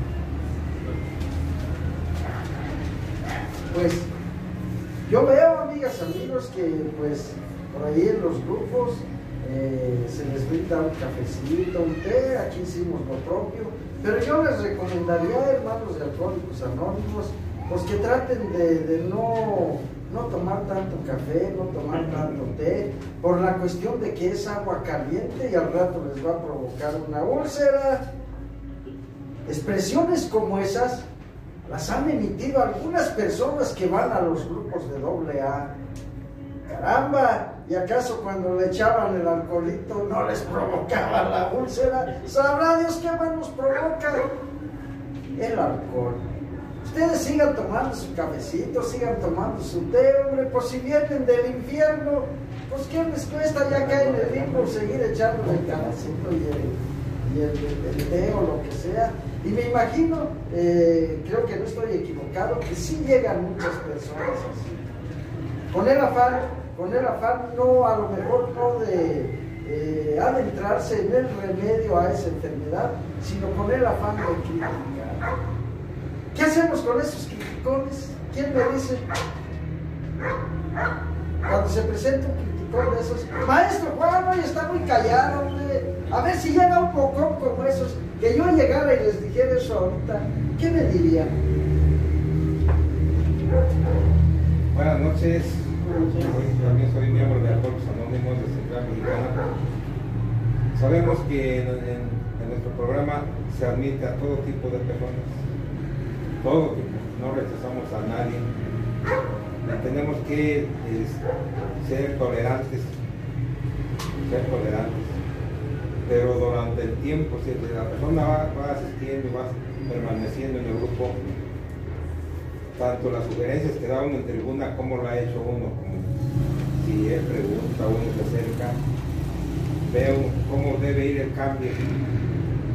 Pues yo veo, amigas, amigos, que pues por ahí en los grupos se les brinda un cafecito, un té, aquí hicimos lo propio, pero yo les recomendaría, hermanos de Alcohólicos Anónimos, pues que traten de no tomar tanto café, no tomar tanto té, por la cuestión de que es agua caliente y al rato les va a provocar una úlcera. Expresiones como esas las han emitido algunas personas que van a los grupos de AA. Caramba, ¿y acaso cuando le echaban el alcoholito no les provocaba la úlcera? ¿Sabrá Dios qué más nos provoca? El alcohol. Ustedes sigan tomando su cafecito, sigan tomando su té, hombre, pues si vienen del infierno, pues ¿qué les cuesta ya acá en el limbo seguir echándole el cafecito y el té o lo que sea? Y me imagino, creo que no estoy equivocado, que sí llegan muchas personas así. Con el afán no, a lo mejor no de adentrarse en el remedio a esa enfermedad, sino con el afán de criticar. ¿Qué hacemos con esos criticones? ¿Quién me dice? Cuando se presenta un criticón de esos, maestro Juan, hoy está muy callado, hombre. A ver si llega un pocón como esos, que yo llegara y les dijera eso ahorita, ¿qué me dirían? Buenas noches. También soy miembro de Alcohólicos Anónimos de Central Mexicana. Sabemos que en nuestro programa se admite a todo tipo de personas, todo tipo, no rechazamos a nadie. Tenemos que ser tolerantes, pero durante el tiempo, si la persona va asistiendo y va permaneciendo en el grupo, tanto las sugerencias que da uno en tribuna como lo ha hecho uno, como si él pregunta, uno se acerca, veo cómo debe ir el cambio,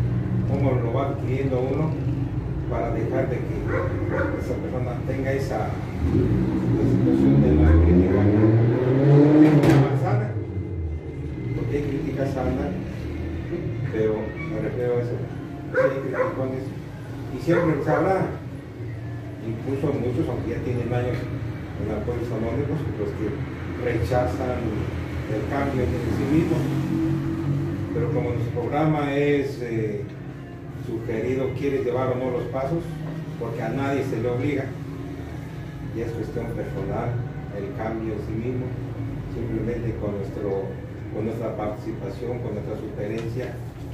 cómo lo va adquiriendo uno para dejar de que esa persona tenga esa situación de la crítica sana, porque hay crítica sana, pero me refiero a eso, hay criticones, y siempre se habrá, incluso muchos, aunque ya tienen años en Alcohólicos Anónimos, los que rechazan el cambio en sí mismo, pero como nuestro programa es sugerido, quieres llevar o no los pasos, porque a nadie se le obliga, y es cuestión personal el cambio en sí mismo, simplemente con nuestra participación, con nuestra sugerencia,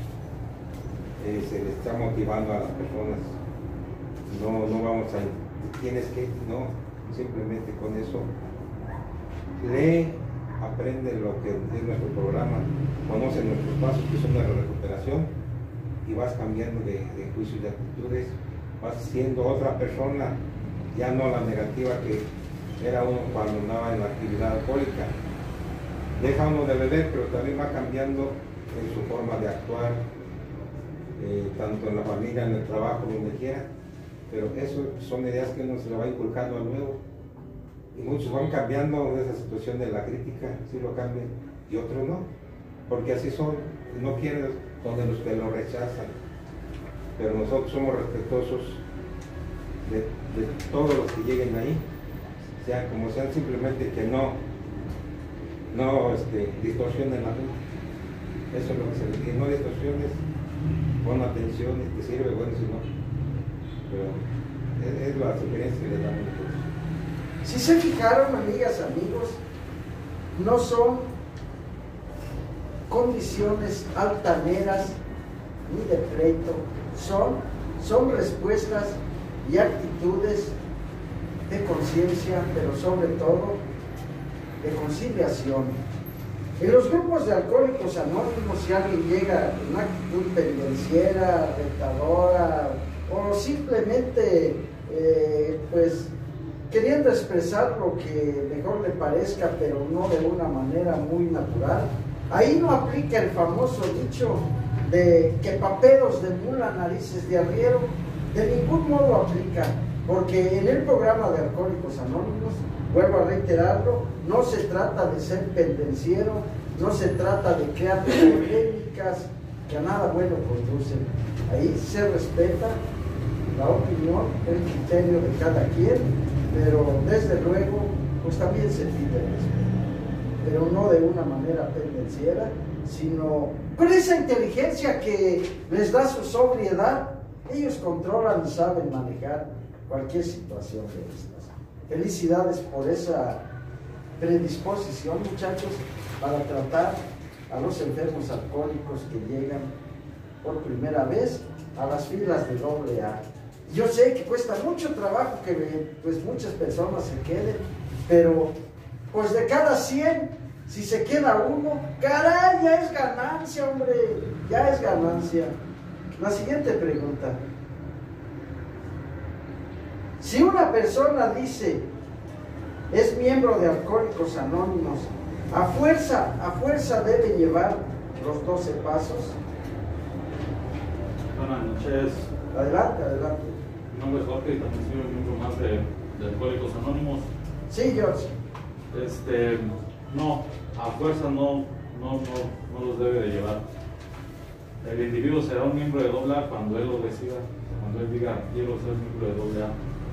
se le está motivando a las personas. No vamos a, tienes que, no, simplemente con eso lee, aprende lo que es nuestro programa, conoce nuestros pasos que son de la recuperación, y vas cambiando de juicios y de actitudes, vas siendo otra persona, ya no la negativa que era uno cuando andaba en la actividad alcohólica. Deja uno de beber, pero también va cambiando en su forma de actuar, tanto en la familia, en el trabajo, donde quiera. Pero eso son ideas que uno se le va inculcando a nuevo. Y muchos van cambiando de esa situación de la crítica, sí lo cambian, y otros no, porque así son, no quieren con los que lo rechazan. Pero nosotros somos respetuosos de todos los que lleguen ahí, sean como sean, simplemente que no distorsionen la mente. Eso es lo que se le dice, no distorsiones, pon atención, te sirve, bueno, si no. Pero es la sugerencia que le damos. Si se fijaron, amigas, amigos, no son condiciones altaneras ni de pleito, son respuestas y actitudes de conciencia, pero sobre todo de conciliación. En los grupos de Alcohólicos Anónimos, si alguien llega en una actitud pendenciera, retadora, o simplemente pues queriendo expresar lo que mejor le parezca, pero no de una manera muy natural, ahí no aplica el famoso dicho de que pa' pedos de mula, narices de arriero. De ningún modo aplica, porque en el programa de Alcohólicos Anónimos, vuelvo a reiterarlo, no se trata de ser pendenciero, no se trata de crear polémicas que a nada bueno conducen. Ahí se respeta la opinión, el criterio de cada quien, pero desde luego pues también se pide respeto, pero no de una manera pendenciera, sino con esa inteligencia que les da su sobriedad. Ellos controlan y saben manejar cualquier situación de estas. Felicidades por esa predisposición, muchachos, para tratar a los enfermos alcohólicos que llegan por primera vez a las filas de AA. Yo sé que cuesta mucho trabajo que pues muchas personas se queden, pero pues de cada 100, si se queda uno, caray, ya es ganancia, hombre, ya es ganancia. La siguiente pregunta: si una persona dice es miembro de Alcohólicos Anónimos, ¿a fuerza debe llevar los 12 pasos? Buenas noches. Adelante. Mi nombre es Jorge y también soy un miembro más de Alcohólicos Anónimos. Sí, George. No, a fuerza no los debe de llevar. El individuo será un miembro de AA cuando él lo decida, cuando él diga quiero ser miembro de AA.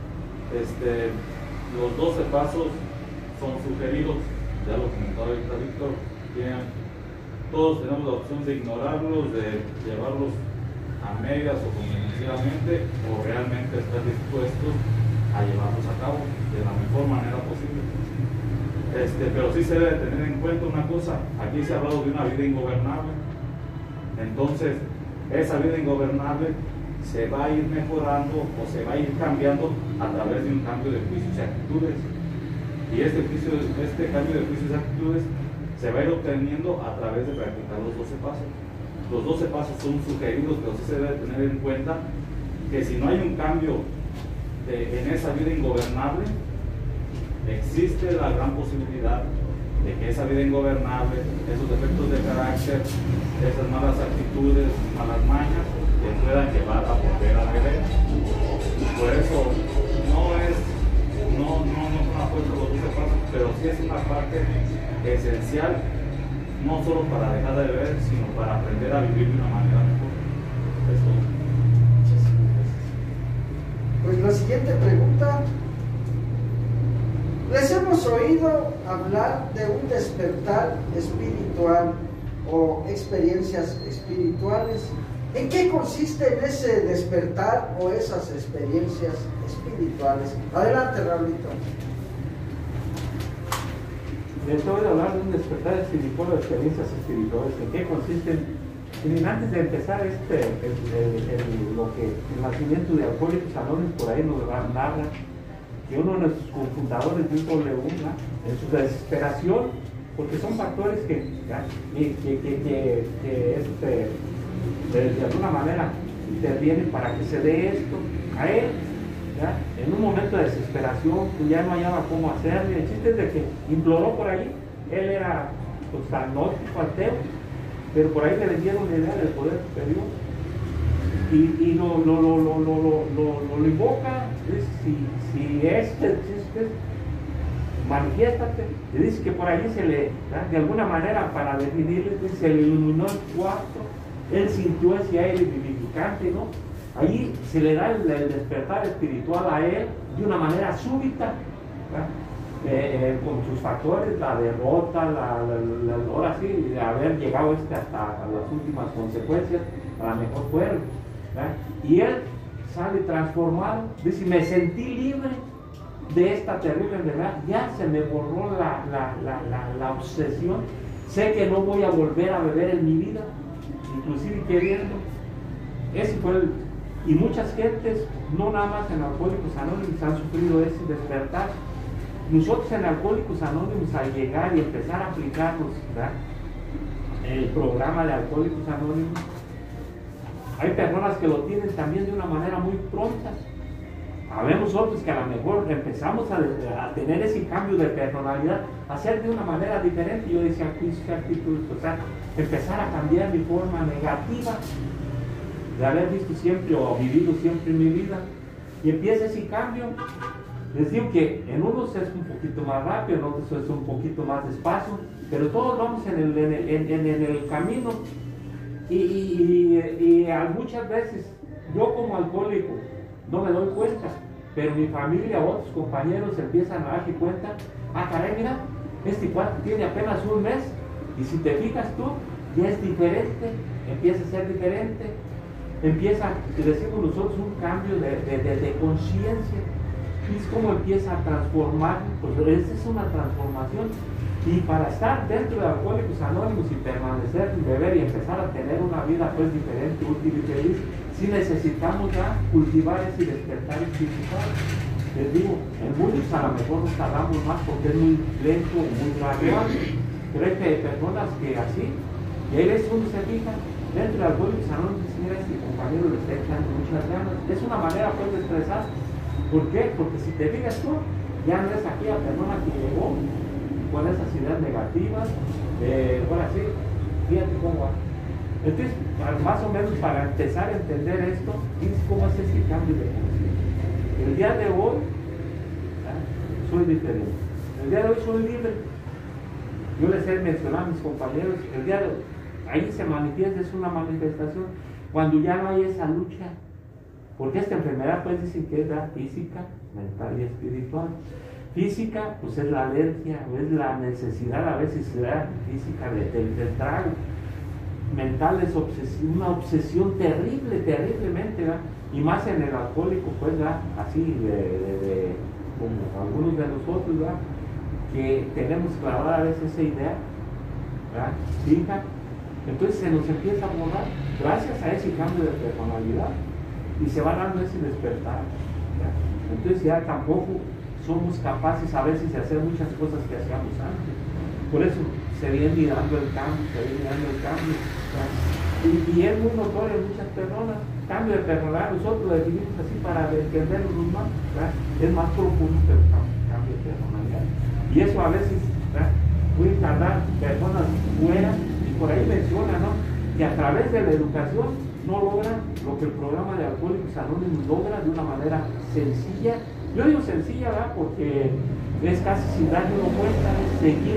Los 12 pasos son sugeridos, ya lo comentaba ahorita Víctor, todos tenemos la opción de ignorarlos, de llevarlos a medias o convenencieramente, o realmente estar dispuestos a llevarlos a cabo de la mejor manera posible. Pero sí se debe tener en cuenta una cosa: aquí se ha hablado de una vida ingobernable. Entonces, esa vida ingobernable se va a ir mejorando o se va a ir cambiando a través de un cambio de juicios y actitudes. Y este cambio de juicios y actitudes se va a ir obteniendo a través de practicar los 12 pasos. Los 12 pasos son sugeridos, pero sí se debe tener en cuenta que si no hay un cambio en esa vida ingobernable, existe la gran posibilidad de que esa vida ingobernable, esos defectos de carácter, esas malas actitudes, malas mañas, les puedan llevar a volver a beber. Por eso no es una fuerza de 12 pasos, pero sí es una parte esencial, no solo para dejar de beber, sino para aprender a vivir de una manera mejor. Eso. Pues la siguiente pregunta. Les hemos oído hablar de un despertar espiritual o experiencias espirituales. ¿En qué consiste en ese despertar o esas experiencias espirituales? Adelante, Raulito. Les voy a hablar de un despertar espiritual o experiencias espirituales. ¿En qué consisten? Miren, antes de empezar lo que el nacimiento de Alcohólicos Anónimos, por ahí nos narra que uno de nuestros cofundadores de UW, en su desesperación, porque son factores que de alguna manera intervienen para que se dé esto a él, ¿ya? En un momento de desesperación, pues ya no hallaba cómo hacerle. El chiste es de que imploró por ahí. Él era pues agnóstico, ateo, pero por ahí le vendieron la idea del poder superior y lo invoca. Dice, manifiéstate. Le dice que por ahí se le, de alguna manera, para definirle, se le iluminó el cuarto. Él sintió ese aire vivificante, ¿no? Ahí se le da el despertar espiritual a él de una manera súbita, con sus factores, la derrota, ahora sí, de haber llegado hasta las últimas consecuencias, a lo mejor fueron. Y él sale transformado, dice, me sentí libre de esta terrible enfermedad, ya se me borró la obsesión, sé que no voy a volver a beber en mi vida, inclusive queriendo. Ese fue y muchas gentes, no nada más en Alcohólicos Anónimos, han sufrido ese despertar. Nosotros en Alcohólicos Anónimos, al llegar y empezar a aplicarnos, ¿verdad?, el programa de Alcohólicos Anónimos, hay personas que lo tienen también de una manera muy pronta. Habemos otros que a lo mejor empezamos a tener ese cambio de personalidad, a ser de una manera diferente. Yo decía, ¿qué actitud? O sea, empezar a cambiar mi forma negativa de haber visto siempre o vivido siempre en mi vida. Y empieza ese cambio. Les digo que en unos es un poquito más rápido, en otros es un poquito más despacio, pero todos vamos en el camino. Y muchas veces yo como alcohólico no me doy cuenta, pero mi familia o otros compañeros empiezan a darse cuenta. Ah, caray, mira, este cuate tiene apenas un mes, y si te fijas tú, ya es diferente, empieza a ser diferente, empieza, decimos nosotros, un cambio de conciencia. Es como empieza a transformar, pues esa es una transformación. Y para estar dentro de Alcohólicos Anónimos y permanecer sin beber y empezar a tener una vida pues diferente, útil y feliz, sí necesitamos ya cultivar ese despertar espiritual. Les digo, en muchos a lo mejor nos tardamos más porque es muy lento o muy gradual, pero hay personas que así, y ahí ves uno se fija, dentro de Alcohólicos Anónimos, mira, este compañero le está echando muchas ganas. Es una manera pues de expresar. ¿Por qué? Porque si te fijas tú, ya no es aquella persona que llegó con esas ideas negativas, ahora sí, fíjate cómo va. Entonces, más o menos para empezar a entender esto, fíjense cómo es este cambio de conciencia. El día de hoy, soy diferente. El día de hoy soy libre. Yo les he mencionado a mis compañeros, el día de hoy, ahí se manifiesta, es una manifestación, cuando ya no hay esa lucha. Porque esta enfermedad pues dicen que es la física, mental y espiritual. Física pues es la alergia, o es la necesidad a veces física del trago. Mental es una obsesión terrible, terriblemente, ¿verdad? Y más en el alcohólico pues, ¿verdad?, así como algunos de nosotros, ¿verdad?, que tenemos clavada a veces esa idea, ¿verdad?, fija. Entonces se nos empieza a borrar gracias a ese cambio de personalidad. Y se va dando ese despertar, ¿ya? Entonces ya tampoco somos capaces a veces de hacer muchas cosas que hacíamos antes. Por eso se viene mirando el cambio, ¿ya? Y es muy notorio en muchas personas. Cambio de personalidad, nosotros lo definimos así para entendernos más, ¿ya? Es más profundo que el cambio de personalidad. Y eso a veces, ¿ya?, pueden tardar personas fuera, y por ahí menciona, ¿no?, que a través de la educación no logra lo que el programa de Alcohólicos Anónimos logra de una manera sencilla. Yo digo sencilla, ¿verdad?, porque es casi sin darle uno cuenta, seguir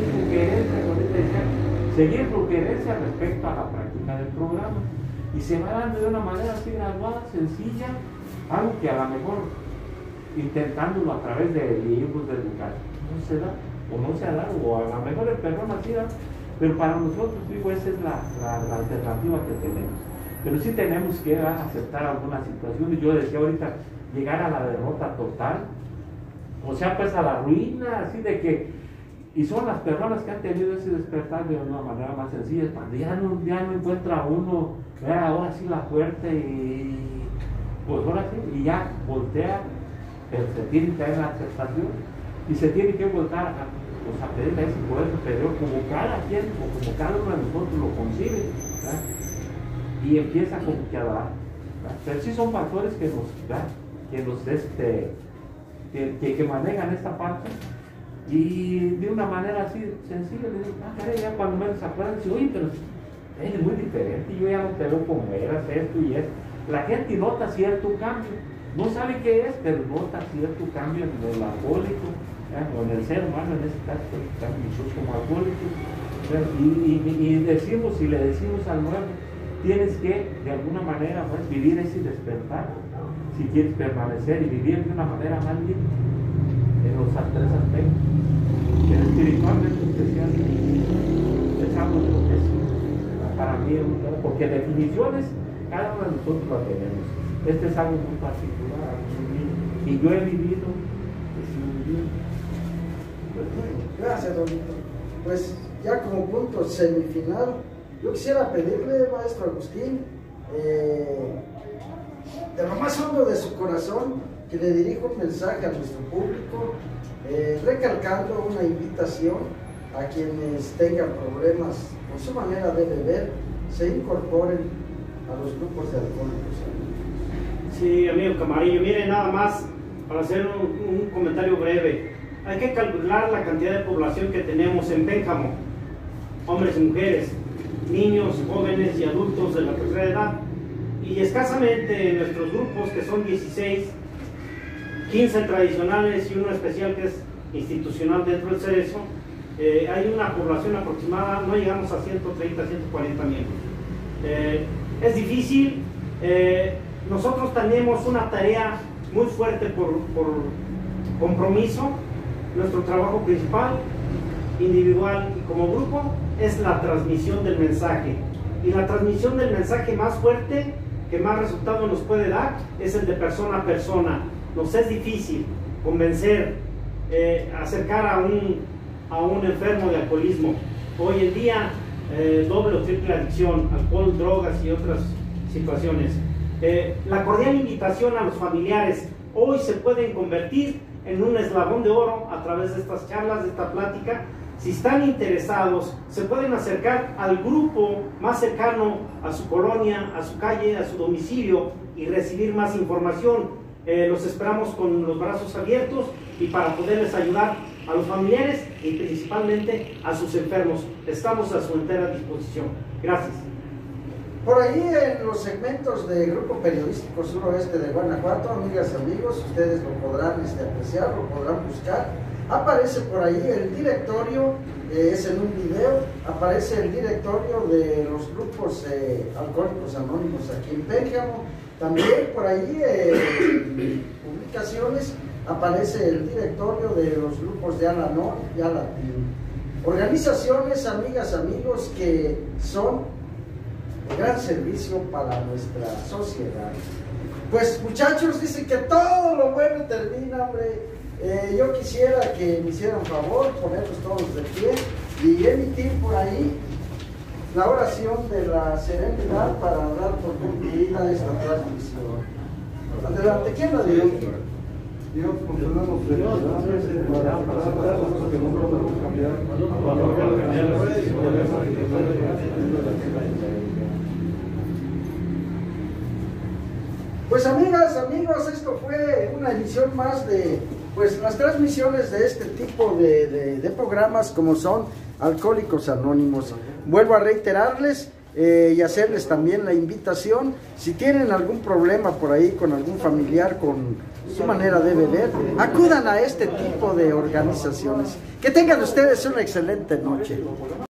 sugerencia respecto a la práctica del programa, y se va dando de una manera así graduada, sencilla, algo que a lo mejor intentándolo a través de libros de educación no se da, o no se ha dado, o a lo mejor el perdón así da, pero para nosotros, digo, esa es la alternativa que tenemos. Pero sí tenemos que aceptar algunas situaciones. Yo decía ahorita, llegar a la derrota total, o sea, pues a la ruina, así de que, y son las personas que han tenido ese despertar de una manera más sencilla, cuando ya no encuentra uno, ahora sí la fuerte, y pues ahora sí, y ya voltea, pero se tiene que caer la aceptación, y se tiene que voltar a pedirle a ese poder superior, como cada quien, o como cada uno de nosotros lo concibe, ¿verdad? Y empieza como que a dar, ¿verdad? Pero sí son factores que nos, ¿verdad?, que manejan esta parte, y de una manera así sencilla le digo, caray, ya cuando menos se acuerdan, dice, oye, pero eres muy diferente, yo ya no te veo como eras, esto y esto. La gente nota cierto cambio, no sabe qué es, pero nota cierto cambio en el alcohólico, o en el ser humano, en este caso, nosotros como alcohólicos, y decimos, y le decimos al nuevo, tienes que de alguna manera, pues, vivir ese despertar, si quieres permanecer y vivir de una manera más libre en los tres aspectos, pero espiritualmente especial, es algo de lo que es para mí, porque definiciones cada uno de nosotros la tenemos. Este es algo muy particular, y yo he vivido, Gracias, don Víctor. Pues ya como punto semifinal, yo quisiera pedirle, maestro Agustín, de lo más hondo de su corazón, que le dirija un mensaje a nuestro público, recalcando una invitación a quienes tengan problemas con su manera de beber, se incorporen a los grupos de alcohólicos. Sí, amigo Camarillo, mire, nada más para hacer un comentario breve. Hay que calcular la cantidad de población que tenemos en Pénjamo, hombres y mujeres, niños, jóvenes y adultos de la tercera edad, y escasamente en nuestros grupos, que son 16, 15 tradicionales y uno especial que es institucional dentro del Cerezo, hay una población aproximada, no llegamos a 130, 140 miembros. Es difícil, nosotros tenemos una tarea muy fuerte por compromiso. Nuestro trabajo principal, individual y como grupo, es la transmisión del mensaje. Y la transmisión del mensaje más fuerte, que más resultado nos puede dar, es el de persona a persona. Nos es difícil convencer, acercar a un enfermo de alcoholismo. Hoy en día, doble o triple adicción, alcohol, drogas y otras situaciones. La cordial invitación a los familiares hoy se pueden convertir en un eslabón de oro a través de estas charlas, de esta plática. Si están interesados, se pueden acercar al grupo más cercano a su colonia, a su calle, a su domicilio, y recibir más información. Los esperamos con los brazos abiertos y para poderles ayudar a los familiares y principalmente a sus enfermos. Estamos a su entera disposición. Gracias. Por ahí en los segmentos de Grupo Periodístico Suroeste de Guanajuato, amigas y amigos, ustedes lo podrán apreciar, lo podrán buscar. Aparece por ahí el directorio, es en un video, aparece el directorio de los grupos alcohólicos anónimos aquí en Pénjamo. También por ahí en publicaciones aparece el directorio de los grupos de Al-Anon y Al-Atin. Organizaciones, amigas, amigos, que son de gran servicio para nuestra sociedad. Pues muchachos, dicen que todo lo bueno termina, hombre. Yo quisiera que me hicieran favor, ponernos todos de pie y emitir por ahí la oración de la serenidad para dar por concluida esta transmisión. Adelante, ¿quién la dirige? Dios, concédanos serenidad para aceptar las cosas que no podemos cambiar. Pues amigas, amigos, esto fue una edición más de pues las transmisiones de este tipo de programas como son Alcohólicos Anónimos. Vuelvo a reiterarles y hacerles también la invitación, si tienen algún problema por ahí con algún familiar con su manera de beber, acudan a este tipo de organizaciones. Que tengan ustedes una excelente noche.